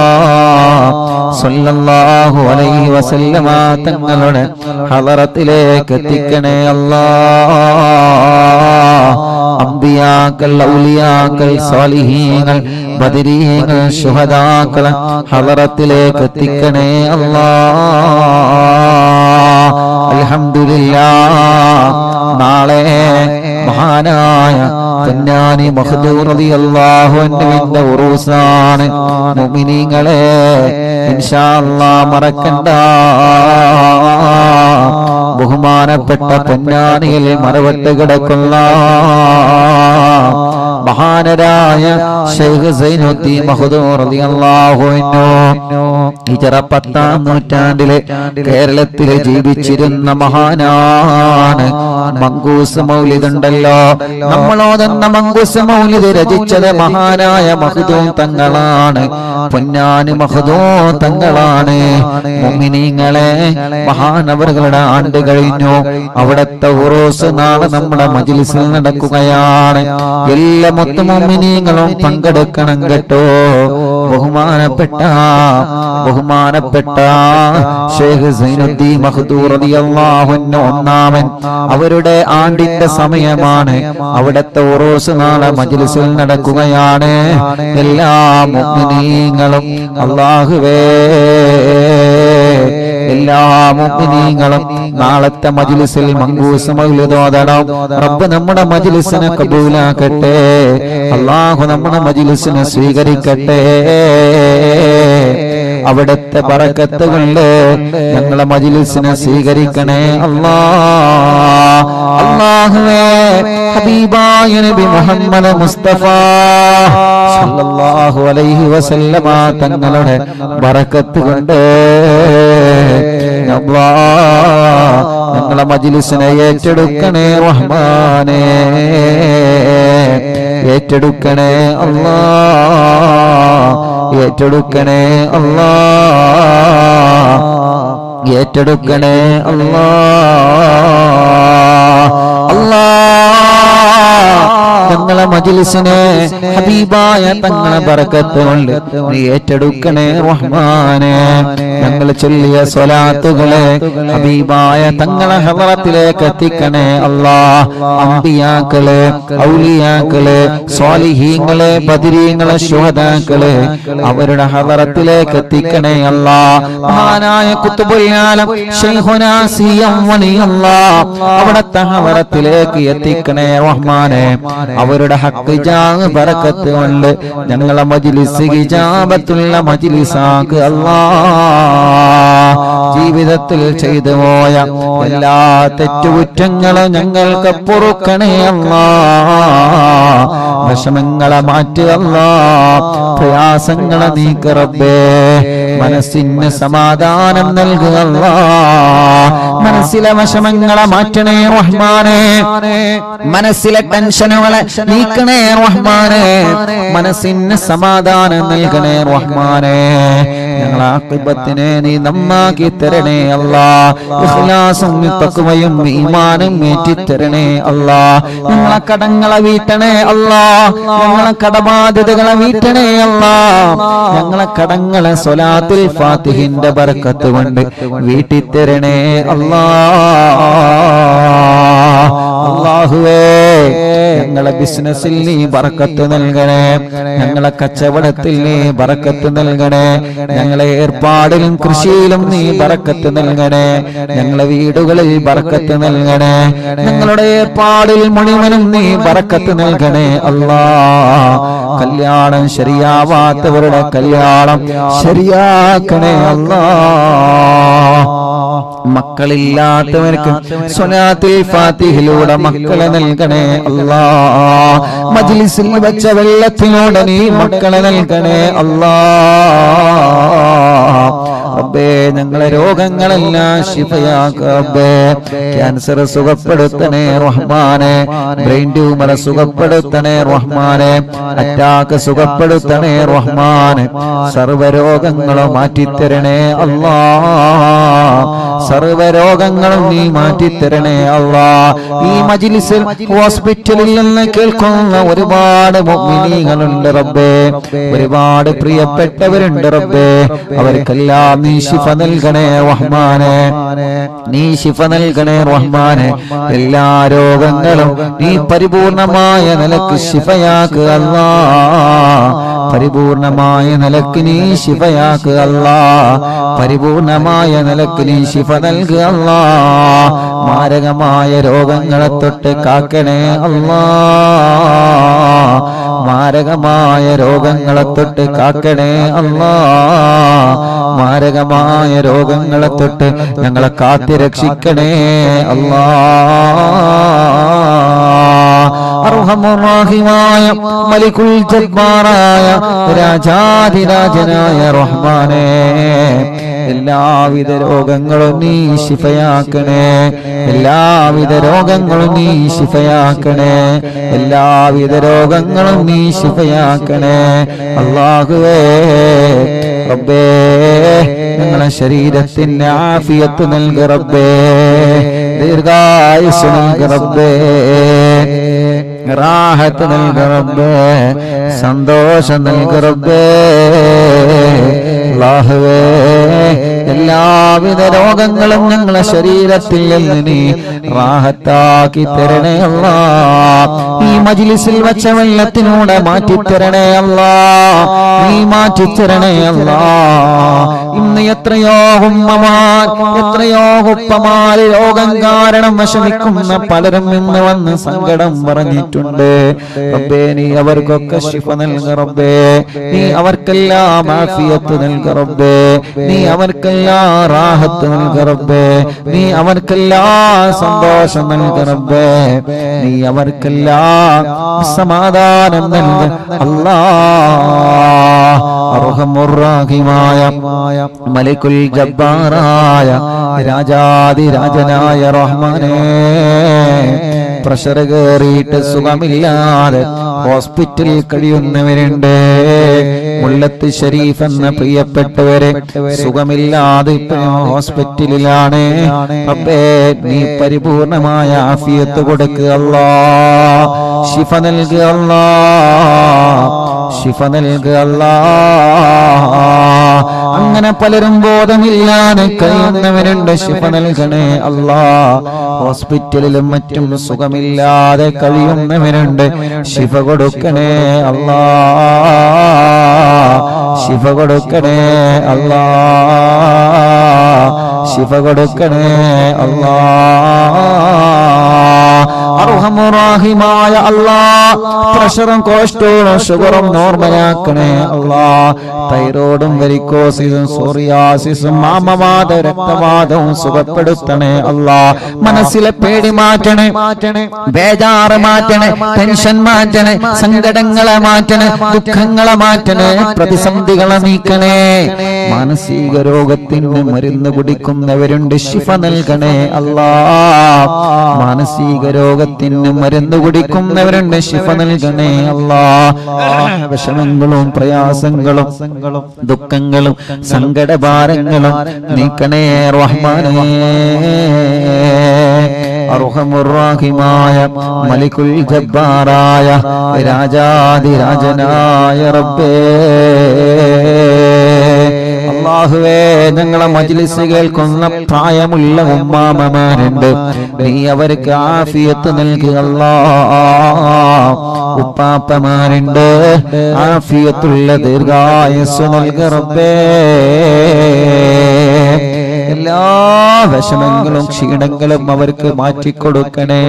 സല്ലല്ലാഹു അലൈഹി വസല്ലമ തങ്ങളുടെ ഹളറത്തിലേക്ക് എത്തിക്കണേ അല്ലാഹ്. അംബിയാക്കൾ, ഔലിയാക്കൾ, സാലിഹീങ്ങൾ, ബദരീങ്ങൾ, ശുഹദാക്കൾ ഹളറത്തിലേക്ക് എത്തിക്കണേ അല്ലാഹ്. അൽഹംദുലില്ലാഹ്. നാളെ മഹാനായ പൊന്നാനി മഖ്ദൂർ റളിയല്ലാഹു അൻഹുവിന്റെ ഉറൂസാണ്. മുഅ്മിനീങ്ങളെ ഇൻഷാ അല്ലാഹ് മറക്കണ്ട. ബഹുമാനപ്പെട്ട പൊന്നാനിയിൽ മറവട്ട് കിടക്കുന്ന മഹാനരായ ശൈഖ് സൈനുദ്ദീൻ മഖ്ദൂർ റളിയല്ലാഹു അൻഹു ഹിജ്റ പത്താം നൂറ്റാണ്ടിലെ കേരളത്തിലെ ജീവിച്ചിരുന്ന മഹാനാണ്. മങ്കൂസ് മൗലിദ് ഉണ്ടല്ലോ, നമ്മളോതെന്ന മങ്കൂസ് മൗലിദ് രചിച്ചത് മഹാനായ മഖ്ദൂം തങ്ങളാണ്. പൊന്നാനി മഖ്ദൂം തങ്ങളാണ്. മുഅ്മിനീങ്ങളെ മഹാനവറുകളുടെ ആണ്ട് കഴിഞ്ഞു. അവിടത്തെ ഉറൂസ് നാളെ നമ്മുടെ മജ്ലിസിൽ നടക്കുകയാണ്. എല്ലാ മൊത്തം മുഅ്മിനീങ്ങളും പങ്കെടുക്കണം കേട്ടോ. ബഹുമാനപ്പെട്ട ബഹുമാനപ്പെട്ട ശൈഖ് സൈനുദ്ദീൻ മഖ്ദൂർ റളിയല്ലാഹു അൻഹു ഒന്നാമൻ അവരുടെ ആണ്ടിന്റെ സമയമാണ്. അവിടത്തെ ഉറൂസ് നാളെ മജ്ലിസിൽ നടക്കുകയാണ്. എല്ലാ മുഅ്മിനീങ്ങളും അല്ലാഹുവേ, എല്ലാ മുഅ്മിനീങ്ങളും നാളത്തെ മജ്ലിസിൽ മങ്കൂസ് മൗലിദ് ഓതണം. റബ്ബ് നമ്മുടെ മജ്ലിസിനെ കബൂലാക്കട്ടെ. അല്ലാഹു നമ്മുടെ മജ്ലിസിനെ സ്വീകരിക്കട്ടെ. അവിടുത്തെ ബറക്കത്ത് കൊണ്ട് ഞങ്ങളെ മജ്ലിസിനെ സ്വീകരിക്കണേ അല്ലാഹ്. അല്ലാഹുവേ, ഹബീബായ നബി മുഹമ്മദ് മുസ്തഫ സല്ലല്ലാഹു അലൈഹി വസല്ലമ തങ്ങളുടെ ബറക്കത്ത് കൊണ്ട് അല്ലാഹ് ഞങ്ങളെ മജ്ലിസിനെ ഏറ്റെടുക്കണേ റഹ്മാനേ, ഏറ്റെടുക്കണേ അല്ലാഹ്, ഏറ്റെടുക്കണേ അല്ലാഹ്, ഏറ്റെടുക്കണേ അല്ലാഹ്. അല്ലാഹ് ഞങ്ങളെ മജ്ലിസിനെ ഹബീബായ തങ്ങളെ ബറക്കത്ത് കൊണ്ട് നീ ഏറ്റെടുക്കണേ റഹ്മാനേ. ഞങ്ങൾ ചൊല്ലിയ സ്വലാത്തുകളെ ഹബീബായ തങ്ങളെ ഹളറത്തിലേക്ക് എത്തിക്കണേ അല്ലാഹ്. അംബിയാക്കളെ, ഔലിയാക്കളെ, സ്വാലിഹീങ്ങളെ, ബദരീങ്ങളെ, ശുഹദാക്കളെ അവരുടെ ഹളറത്തിലേക്ക് എത്തിക്കണേ അല്ലാഹ്. മഹാനായ ഖുത്ബുൽ ആലം ശൈഖുനാ സിയം വലിയല്ലാഹ് അവിടത്തെ ഹളറത്തിലേക്ക് എത്തിക്കണേ റഹ്മാനേ. അവരുടെ ഹഖ് ജാഹ് ബറക്കത്ത് കൊണ്ട് ഞങ്ങളെ മജ്ലിസ് ഇജാബത്തുള്ള മജ്ലിസാക്ക് അല്ലാഹ്. ജീവിതത്തിൽ ചെയ്തു പോയ എല്ലാ തെറ്റുകുറ്റങ്ങളും ഞങ്ങൾക്ക് പൊറുക്കണേ അല്ലാ. വിഷമങ്ങളെ മാറ്റുക അല്ലാ, പ്രയാസങ്ങളെ നീക്ക് റബ്ബേ. മനസ്സിന് സമാധാനം നൽകുക അല്ലാ. മനസ്സിലെ വിഷമങ്ങളെ മാറ്റണേ റഹ്മാനേ. മനസ്സിലെ ടെൻഷനുകളെ നീക്കണേ റഹ്മാനേ. മനസ്സിന് സമാധാനം നൽകണേ റഹ്മാനേ. ഞങ്ങളെ ആഖിബത്തിനെ നീ നന്നാക്കി തരണേ അല്ലാ. ഇഖ്ലാസും തഖ്വയും ഈമാനും ഏറ്റിത്തരണേ അല്ലാ. ഞങ്ങളെ കടങ്ങളെ വീട്ടണേ അല്ലാ. ഞങ്ങളെ കടബാധ്യതകളെ വീട്ടണേ അല്ലാ. ഞങ്ങളെ കടങ്ങളെ സ്വലാത്തുൽ ഫാത്തിഹിന്റെ ബർക്കത്ത് കൊണ്ട് വീട്ടിത്തരണേ അല്ലാ. അല്ലാഹുവേ, ഞങ്ങളെ ബിസിനസ്സിൽ നീ ബർക്കത്ത് നൽകണേ. ഞങ്ങളെ കച്ചവടത്തിൽ നീ ബർക്കത്ത് നൽകണേ. ഞങ്ങളെ ഏർപ്പാടിലും കൃഷിയിലും നീ ബർക്കത്ത് നൽകണേ. ഞങ്ങളെ വീടുകളിൽ ബർക്കത്ത് നൽകണേ. ഞങ്ങളുടെ ഏർപ്പാടിൽ മുഴുവനും നീ ബർക്കത്ത് നൽകണേ അല്ലാ. കല്യാണം ശരിയാവാത്തവരുടെ കല്യാണം ശരിയാക്കണേ അല്ലാ. മക്കളില്ലാത്തവർക്ക് സ്വലാത്തുൽ ഫാത്തിഹിലൂടെ മക്കളെ നൽകണേ അല്ലാ. മജ്ലിസിൽ വെച്ച വെള്ളത്തിലൂടെ നീ മക്കളെ നൽകണേ അല്ലാ. റബ്ബേ, ഞങ്ങളെ രോഗങ്ങളെല്ലാം ശിഫയാക്കുക റബ്ബേ. ക്യാൻസർ സുഖപ്പെടുത്തണേ റഹ്മാനെ. ബ്രെയിൻ ട്യൂമർ സുഖപ്പെടുത്തണേ റഹ്മാനെ. അറ്റാക്ക് സുഖപ്പെടുത്തണേ റഹ്മാനെ. സർവ്വരോഗങ്ങളും മാറ്റിത്തരണേ അല്ലാ. സർവ്വരോഗങ്ങളും നീ മാറ്റിത്തരണേ അല്ലാ. ഈ മജ്ലിസിൽ ഹോസ്പിറ്റലിൽ നിന്ന് കേൾക്കുന്ന ഒരുപാട് മുഅ്മിനീങ്ങളുണ്ട് റബ്ബേ. ഒരുപാട് പ്രിയപ്പെട്ടവരുണ്ട് റബ്ബേ. അവർക്കെല്ലാം നീ ശിഫ നൽകണേ റഹ്മാനെ. നീ ശിഫ നൽകണേ റഹ്മാനെ. എല്ലാ രോഗങ്ങളും നീ പരിപൂർണമായ നിലക്ക് ശിഫയാക്കുക അല്ലാ. പരിപൂർണമായ നിലക്ക് നീ ശിഫയാക്കുക അല്ലാ. പരിപൂർണമായ നിലക്ക് നീ ശിഫ നൽകുക അല്ലാ. മാരകമായ രോഗങ്ങളെ തൊട്ട് കാക്കണേ അല്ലാ. മാരകമായ രോഗങ്ങളെ തൊട്ട് കാക്കണേ അല്ലാ. മാരകമായ രോഗങ്ങളെ തൊട്ട് ഞങ്ങളെ കാത്തി രക്ഷിക്കണേ അല്ലാ. അർഹമുർ-റഹീമായ മലികുൽ ജബ്ബാറായ രാജാധിരാജനായ റഹ്മാനേ, എല്ലാവിധ രോഗങ്ങളും നീ ശിഫയാക്കണേ. എല്ലാവിധ രോഗങ്ങളും നീ ശിഫയാക്കണേ. എല്ലാവിധ രോഗങ്ങളും നീ ശിഫയാക്കണേ അല്ലാഹുവേ. റബ്ബേ, ഞങ്ങളെ ശരീരത്തിന് ആഫിയത്ത് നൽക് റബ്ബേ. ദീർഘായുസ്സ് നൽക് റബ്ബേ. റാഹത്ത് നൽക് റബ്ബേ. സന്തോഷം നൽക് റബ്ബേ. അല്ലാഹുവേ, എല്ലാവിധ രോഗങ്ങളും ഞങ്ങളെ ശരീരത്തിൽ നിന്ന് നീ റാഹത്താക്കി തരണേ അല്ലാ. ഈ മജ്ലിസിൽ വെച്ച വെള്ളത്തിലൂടെ മാറ്റിത്തരണേ അല്ലാ. നീ മാറ്റിത്തരണേ അല്ലാ. ഇന്ന് എത്രയോ ഉമ്മമാർ, എത്രയോ ഉപ്പമാര് രോഗം കാരണം വിഷമിക്കുന്ന പലരും ഇന്ന് വന്ന് സങ്കടം പറഞ്ഞിട്ടുണ്ട് റബ്ബേ. നീ അവർക്കൊക്കെ ശിഫ നൽക റബ്ബേ. നീ അവർക്കെല്ലാം ആഫിയത്ത് നൽക റബ്ബേ. നീ അവർക്കെല്ലാം റാഹത്ത് നൽക റബ്ബേ. നീ അവർക്കെല്ലാം സന്തോഷം നൽക റബ്ബേ. നീ അവർക്കെല്ലാം സമാധാനം നൽക അല്ലാ. അർഹമുർ-റഹീമായ മലികുൽ ജബ്ബാറായ രാജാധിരാജനായ റഹ്മാനേ, പ്രഷർ കയറിയിട്ട് സുഖമില്ലാതെ ഹോസ്പിറ്റലിൽ കഴിയുന്നവരുണ്ട്. മുല്ലത്ത് ഷരീഫ് എന്ന പ്രിയപ്പെട്ടവരെ സുഖമില്ലാതെ ഹോസ്പിറ്റലിലാണ്. റബ്ബേ, നീ പരിപൂർണമായ ആഫിയത്ത് കൊടുക്കുക അല്ലാ. ശിഫ നൽകുക അല്ലാ. ശിഫ നൽകുക അല്ലാ. അങ്ങനെ പലരും ബോധമില്ലാതെ കഴിയുന്നവരുണ്ട്. ശിഫ നൽകണേ അല്ലാ. ഹോസ്പിറ്റലിലും മറ്റും സുഖമില്ലാതെ കഴിയുന്നവരുണ്ട്. ശിഫ കൊടുക്കണേ അല്ലാ. ശിഫ കൊടുക്കണേ അല്ലാ. ശിഫ കൊടുക്കണേ അല്ലാ. അർഹമുറാഹിമായ അല്ലാഹ് പ്രഷറും കൊളസ്ട്രോളും ഷുഗറും നോർമലാക്കണേ അല്ലാഹ് തൈറോയിഡും വെരിക്കോസിസും സോറിയാസിസും മാമവാദ രക്തവാദവും സുഖപ്പെടുത്തണേ അല്ലാഹ് മനസ്സിലെ പേടി മാറ്റണേ ബേജാറ് മാറ്റണേ ടെൻഷൻ മാറ്റണേ സങ്കടങ്ങളെ മാറ്റണേ ദുഃഖങ്ങളെ മാറ്റണേ പ്രതിസന്ധികളെ നീക്കണേ മാനസിക രോഗത്തിന് മരുന്ന് കുടിക്കുന്നവരുണ്ട് ശിഫ നൽകണേ അല്ലാഹ് മാനസിക രോഗത്തിന് മരുന്ന് കുടിക്കുന്നവരുണ്ട് ശിഫ നൽകണേ അല്ലാഹ് വിഷമങ്ങളും പ്രയാസങ്ങളും ദുഃഖങ്ങളും സങ്കടഭാരങ്ങളും നീക്കണേ റഹ്മാനേ അർഹമുർറാഹിമായ മലികുൽ ജബ്ബാറായ രാജാധിരാജനായ റബ്ബേ അല്ലാഹുവേ ഞങ്ങളെ മജ്ലിസ് കേൾക്കുന്ന പ്രായമുള്ള ഉമ്മാമമാരുണ്ട് നീ അവർക്ക് ആഫിയത്ത് നൽകുക അല്ലാഹ് ഉപ്പാപ്പമാരുണ്ട് ആഫിയത്തുള്ള ദീർഘായുസ്സ് നൽകുക റബ്ബേ എല്ലാ വിഷമങ്ങളും ക്ഷീണങ്ങളും അവർക്ക് മാറ്റിക്കൊടുക്കണേ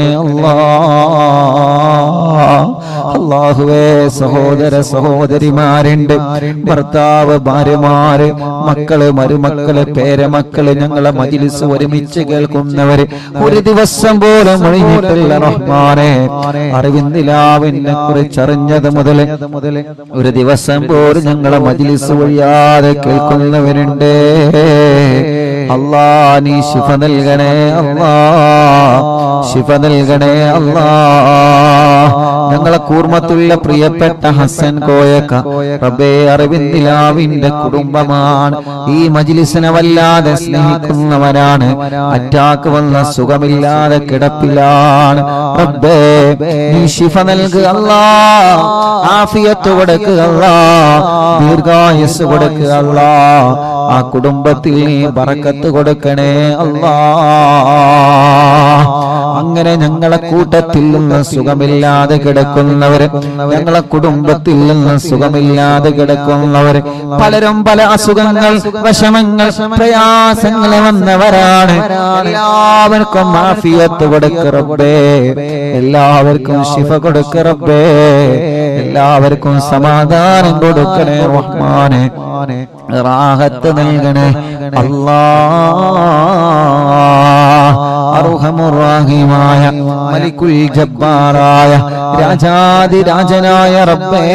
അല്ലാഹ് അല്ലാഹുവേ സഹോദര സഹോദരിമാരുണ്ട് ഭർത്താവ് ഭാര്യമാര് മക്കള് മരുമക്കള് പേരമക്കള് ഞങ്ങളെ മജ്ലിസ് ഒരുമിച്ച് കേൾക്കുന്നവര് ഒരു ദിവസം പോലും ഒഴിഞ്ഞിട്ടില്ല റഹ്മാനെ അറിവിന്ദിലാവിനെ കുറിച്ച് അറിഞ്ഞത് മുതല് ഒരു ദിവസം പോലും ഞങ്ങളെ മജ്ലിസ് ഒഴിയാതെ കേൾക്കുന്നവരുണ്ട് അല്ലാഹ് നീ ശിഫ നൽകണേ അല്ലാഹ് ശിഫ നൽകണേ അല്ലാഹ് ഞങ്ങളെ കൂർമ്മത്തുള്ള പ്രിയപ്പെട്ട ഹസൻ കോയക്ക റബ്ബേ അറിവിന്ദിലാവിന്റെ കുടുംബമാണ് ഈ മജ്ലിസിനെ വല്ലാതെ സ്നേഹിക്കുന്നവരാണ് അറ്റാക്ക് വന്ന സുഖമില്ലാതെ കിടപ്പിലാണ് റബ്ബേ നീ ശിഫ നൽകുക അല്ലാഹ് ആഫിയത്ത് കൊടുക്കുക അല്ലാഹ് ദീർഘായുസ്സ് കൊടുക്കുക അല്ലാഹ് ആ കുടുംബത്തിൽ നീ ബറക്കത്ത് കൊടുക്കണേ അല്ലാഹ് അങ്ങനെ ഞങ്ങളെ കൂട്ടത്തിൽ നിന്ന് സുഖമില്ലാതെ കിടക്കുന്നവര് ഞങ്ങളെ കുടുംബത്തിൽ നിന്ന് സുഖമില്ലാതെ കിടക്കുന്നവര് പലരും പല അസുഖങ്ങൾ വിഷമങ്ങൾ പ്രയാസങ്ങൾ വന്നവരാണ് എല്ലാവർക്കും ആഫിയത്ത് കൊടുക്ക റബ്ബേ എല്ലാവർക്കും ശിഫ കൊടുക്ക റബ്ബേ എല്ലാവർക്കും സമാധാനം കൊടുക്കണേ റഹ്മാനെ റാഹത്ത് നൽകണേ അല്ലാഹ് അർഹമുർറാഹിമായ മലികുൽ ജബ്ബാറായ രാജാധിരാജനായ റബ്ബേ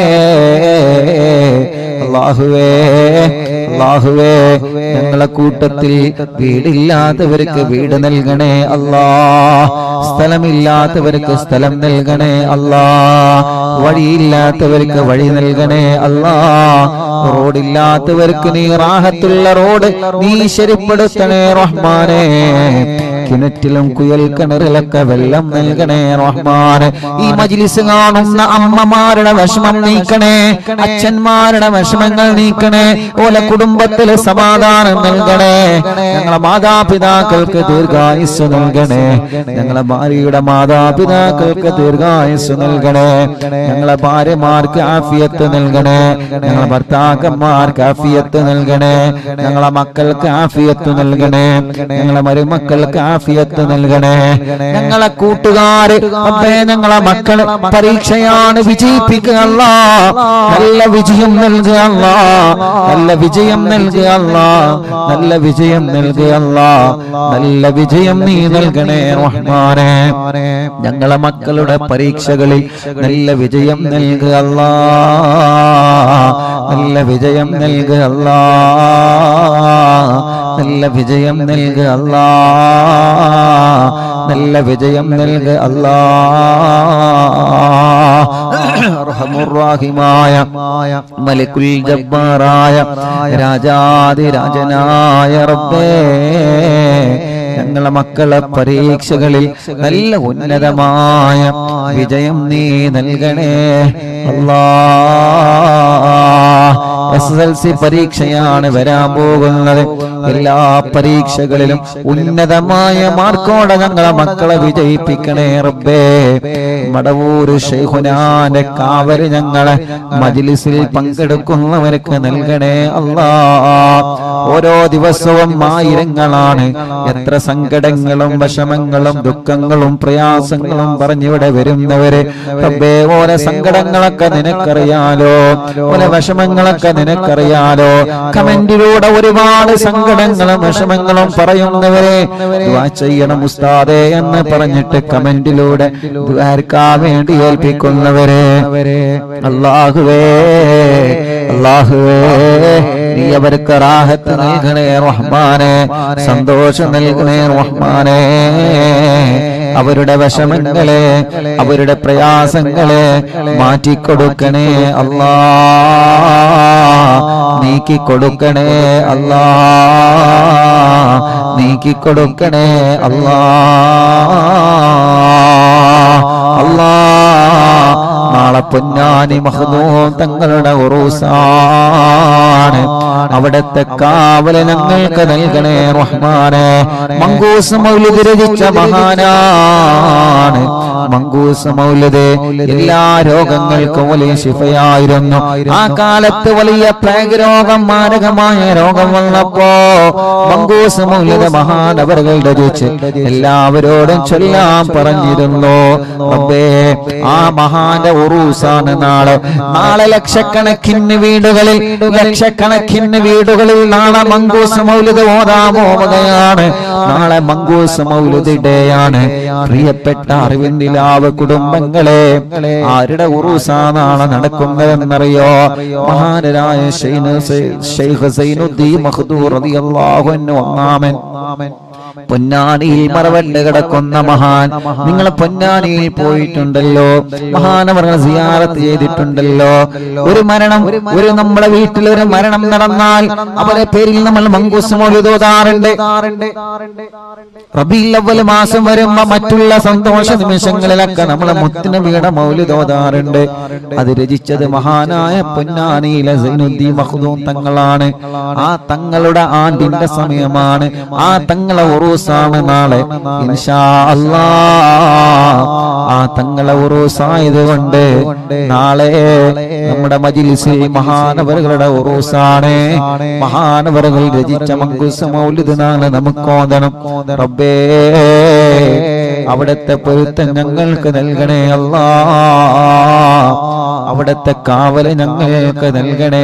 അല്ലാഹുവേ അല്ലാഹുവേ ഞങ്ങളെ കൂട്ടത്തിൽ വീടില്ലാത്തവർക്ക് വീട് നൽകണേ അല്ലാഹ് സ്ഥലമില്ലാത്തവർക്ക് സ്ഥലം നൽകണേ അല്ലാഹ് വഴിയില്ലാത്തവർക്ക് വഴി നൽകണേ അല്ലാഹ് റോഡില്ലാത്തവർക്ക് നീ റാഹത്തുള്ള റോഡ് നീ ശരിപ്പെടുത്തണേ റഹ്മാനേ കിണറ്റിലും കുയൽ കിണറിലൊക്കെ വെള്ളം നൽകണേ റഹ്മാനെ ഈ മജ്ലിസ് കാണുന്ന അമ്മമാരുടെ വിഷമം നീക്കണേ അച്ഛന്മാരുടെ വിഷമങ്ങൾ നീക്കണേ ഓല കുടുംബത്തിലെ സമാധാനം നൽകണേ ഞങ്ങളെ മാതാപിതാക്കൾക്ക് ദീർഘായുസ് നൽകണേ ഞങ്ങളെ ഭാര്യയുടെ മാതാപിതാക്കൾക്ക് ദീർഘായുസ് നൽകണേ ഞങ്ങളെ ഭാര്യമാർക്ക് ആഫിയത്ത് നൽകണേ ഞങ്ങളെ ഭർത്താക്കന്മാർക്ക് ആഫിയത്ത് നൽകണേ ഞങ്ങളെ മക്കൾക്ക് ആഫിയത്ത് നൽകണേ ഞങ്ങളെ മരുമക്കൾക്ക് ആഫിയത്ത് നൽകണേ ഞങ്ങളെ കൂട്ടുകാര് അപ്പേ ഞങ്ങളെ മക്കള് പരീക്ഷയാണ് വിജയിപ്പിക്കുക അല്ലാഹ് നല്ല വിജയം നൽകുക അല്ലാഹ് നല്ല വിജയം നൽകുക അല്ലാഹ് നല്ല വിജയം നൽകുക അല്ലാഹ് നല്ല വിജയം നീ നൽകണേ റഹ്മാനേ ഞങ്ങളെ മക്കളുടെ പരീക്ഷകളിൽ നല്ല വിജയം നൽകുക അല്ലാഹ് നല്ല വിജയം നൽകുക അല്ലാഹ് നല്ല വിജയം നൽകുക അല്ലാഹ് നല്ല വിജയം നൽകുക അല്ലാഹ് അർഹമുർറാഹിമായ മലികുൽ ജബ്ബാറായ രാജാധിരാജനായ റബ്ബേ ഞങ്ങളെ മക്കളെ പരീക്ഷകളിൽ നല്ല ഉന്നതമായ വിജയം നീ നൽകണേ അല്ലാഹ് S S S L C പരീക്ഷയാണ് വരാൻ പോകുന്നത്. എല്ലാ പരീക്ഷകളിലും ഉന്നതമായ മാർക്കോടെ ഞങ്ങളെ മക്കളെ വിജയിപ്പിക്കണേ റബ്ബേ. മടവൂർ ശൈഖുനാന്റെ കാവല് ഞങ്ങളെ മജ്ലിസിൽ പങ്കെടുക്കുന്നവർക്ക് നൽകണേ അല്ലാ. ഓരോ ദിവസവും ആയിരങ്ങളാണ് എത്ര സങ്കടങ്ങളും വിഷമങ്ങളും ദുഃഖങ്ങളും പ്രയാസങ്ങളും പറഞ്ഞിവിടെ വരുന്നവര്. റബ്ബേ, ഓരോ സങ്കടങ്ങളൊക്കെ നിനക്കറിയാലോ, ഓരോ വിഷമങ്ങളൊക്കെ നിനക്കറിയാലോ. കമന്റിലൂടെ ഒരുപാട് സങ്കടങ്ങളും വിഷമങ്ങളും പറയുന്നവരെ ദുആ ചെയ്യണം ഉസ്താദേ എന്ന് പറഞ്ഞിട്ട് കമന്റിലൂടെ ദുആർക്കാൻ വേണ്ടി ഏൽപ്പിക്കുന്നവരെ അല്ലാഹുവേ അല്ലാഹുവേ നീ അവർക്ക് റാഹത്ത് നൽകണേ റഹ്മാനേ, സന്തോഷം നൽകണേ റഹ്മാനേ. അവരുടെ വിഷമങ്ങളെ അവരുടെ പ്രയാസങ്ങളെ മാറ്റിക്കൊടുക്കണേ അല്ലാ, നീക്കിക്കൊടുക്കണേ അല്ലാ, നീക്കിക്കൊടുക്കണേ അല്ലാ. അല്ലാ, നാളെ പൊന്നാനി മഖ്ദൂം തങ്ങളുടെ ഉറൂസാണ്. അവിടത്തെ കാവല് ഞങ്ങൾക്ക് നൽകണേ റഹ്മാനേ. മങ്കൂസ് മൗലിദ് രചിച്ച മഹാനാണ്. മങ്കൂസ് മൗലിദ് എല്ലാ രോഗങ്ങൾക്കും വലിയ ശിഫയായിരുന്നു. ആ കാലത്ത് വലിയ പ്ലേഗ് രോഗം, മാരകമായ രോഗം വന്നപ്പോ മങ്കൂസ് മൗലിദ് മഹാനവറുകൾ രചിച്ച് എല്ലാവരോടും ചൊല്ലാൻ പറഞ്ഞിരുന്നു. റബ്ബേ, ആ മഹാന്റെ ഉറൂസാണ് നാളെ. നാളെ ലക്ഷക്കണക്കിന് വീടുകളിൽ ലക്ഷക്കണക്കിന് വീടുകളിൽ നാളെ മങ്കൂസ് മൗലിദ് ഓതാൻ പോവുകയാണ്. നാളെ മങ്കൂസ് മൗലിദ് ഡേയാണ്. പ്രിയപ്പെട്ട അറിവിന്ദിലാവ് കുടുംബങ്ങളെ, ആരുടെ ഉറൂസാ നാളെ നടക്കുന്നതെന്നറിയോ? മഹാനരായ ശൈഖ് സൈനുദ്ദീൻ മഖ്ദൂം റളിയല്ലാഹു അൻഹു ഒന്നാമൻ പൊന്നാനിയിൽ മറവണ്ട് കിടക്കുന്ന മഹാൻ. നിങ്ങൾ പൊന്നാനിയിൽ പോയിട്ടുണ്ടല്ലോ, മഹാനവറുകൾ സിയാറത്ത് ചെയ്തിട്ടുണ്ടല്ലോ. ഒരു മരണം, ഒരു നമ്മുടെ വീട്ടിൽ ഒരു മരണം നടന്നാൽ അവരെ പേരിൽ നമ്മൾ മങ്കൂസ് മൗലിദ് ഓതാറുണ്ട്. റബീഉൽ അവ്വൽ മാസം വരുമ്പോ മറ്റുള്ള സന്തോഷ നിമിഷങ്ങളിലൊക്കെ നമ്മളെ മുത്തുനബിയുടെ മൗലിദ് ഓതാറുണ്ട്. അത് രചിച്ചത് മഹാനായ പൊന്നാനിയിലെ സൈനുദ്ദീൻ മഖ്ദൂം തങ്ങളാണ്. ആ തങ്ങളുടെ ആണ്ടിന്റെ സമയമാണ്. ആ തങ്ങളെ ഉറൂസാണ് നാളെ ഇൻഷാ അല്ലാഹ്. ആ തങ്ങളെ ഉറൂസായതുകൊണ്ട് നാളെ നമ്മുടെ മജ്ലിസിൽ മഹാനവറുകളുടെ ഉറൂസാണ്. മഹാനവറുകൾ രചിച്ച മങ്കൂസ് മൗലിദ് നാളെ നമുക്ക് ഓതണം. റബ്ബേ, അവിടത്തെ പൊരുത്തം ഞങ്ങൾക്ക് നൽകണേ അല്ലാഹ്. അവിടത്തെ കാവല് ഞങ്ങൾക്ക് നൽകണേ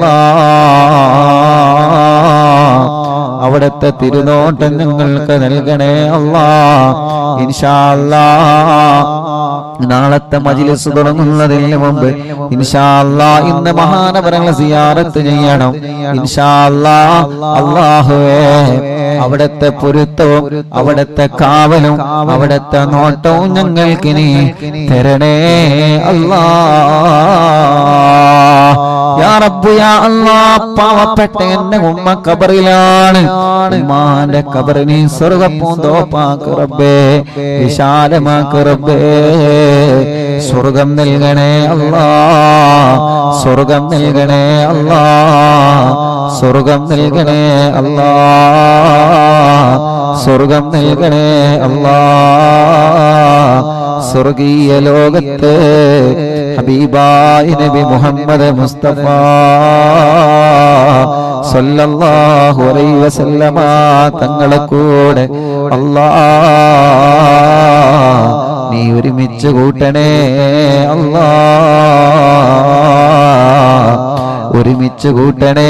അല്ലാഹ്. അവിടത്തെ തിരുനോട്ടം ഞങ്ങൾക്ക് നൽകണേ അല്ലാഹ്. ഇൻഷാ അല്ലാഹ് നാളത്തെ മജ്ലിസ് തുടങ്ങുന്നതിന് മുമ്പ് ഇൻഷാ അല്ലാഹ് ഇന്ന് മഹാനവറുകളെ സിയാറത്ത് ചെയ്യണം. ഇൻഷാ അല്ലാഹ്. അല്ലാഹുവേ, അവിടത്തെ പൊരുത്തവും അവിടത്തെ കാവലും അവിടത്തെ നോട്ടവും ഞങ്ങൾക്ക് നീ തരണേ അല്ലാഹ്. യാ റബ്ബ് യാ അല്ലാഹ്, പാവപ്പെട്ട എന്റെ ഉമ്മ ഖബറിലാണ്. ഉമ്മാന്റെ ഖബർ നീ സ്വർഗ്ഗപ്പൂന്തോപ്പാക്ക് റബ്ബേ, വിശാലമാക്ക് റബ്ബേ. സ്വർഗം നൽകണേ അല്ലാഹ്, സ്വർഗം നൽകണേ അല്ലാഹ്, സ്വർഗം നൽകണേ അല്ലാഹ്, സ്വർഗം നൽകണേ അല്ലാഹ്. സ്വർഗീയ ലോകത്ത് ഹബീബായ നബി മുഹമ്മദ് മുസ്തഫ സല്ലല്ലാഹു അലൈഹി വസല്ലമ തങ്ങളെ കൂടെ അല്ലാഹ് നീ ഒരുമിച്ച് കൂട്ടണേ അല്ലാഹ്, ഒരുമിച്ച് കൂട്ടണേ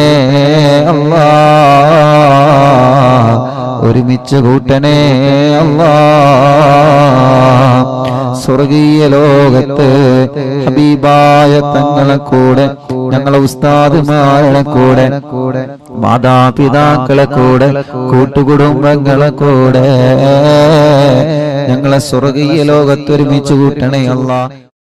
അല്ലാഹ്, ഒരുമിച്ച് കൂട്ടണേ അല്ലാഹ്. സ്വർഗീയ ലോകത്ത് ഹബീബായ തങ്ങളെ കൂടെ, ഞങ്ങളെ ഉസ്താദുമാരുടെ കൂടെ, മാതാപിതാക്കളെ കൂടെ, കൂട്ടുകുടുംബങ്ങളെ കൂടെ ഞങ്ങളെ സ്വർഗീയ ലോകത്ത് ഒരുമിച്ച് കൂട്ടണേ അല്ലാഹ്.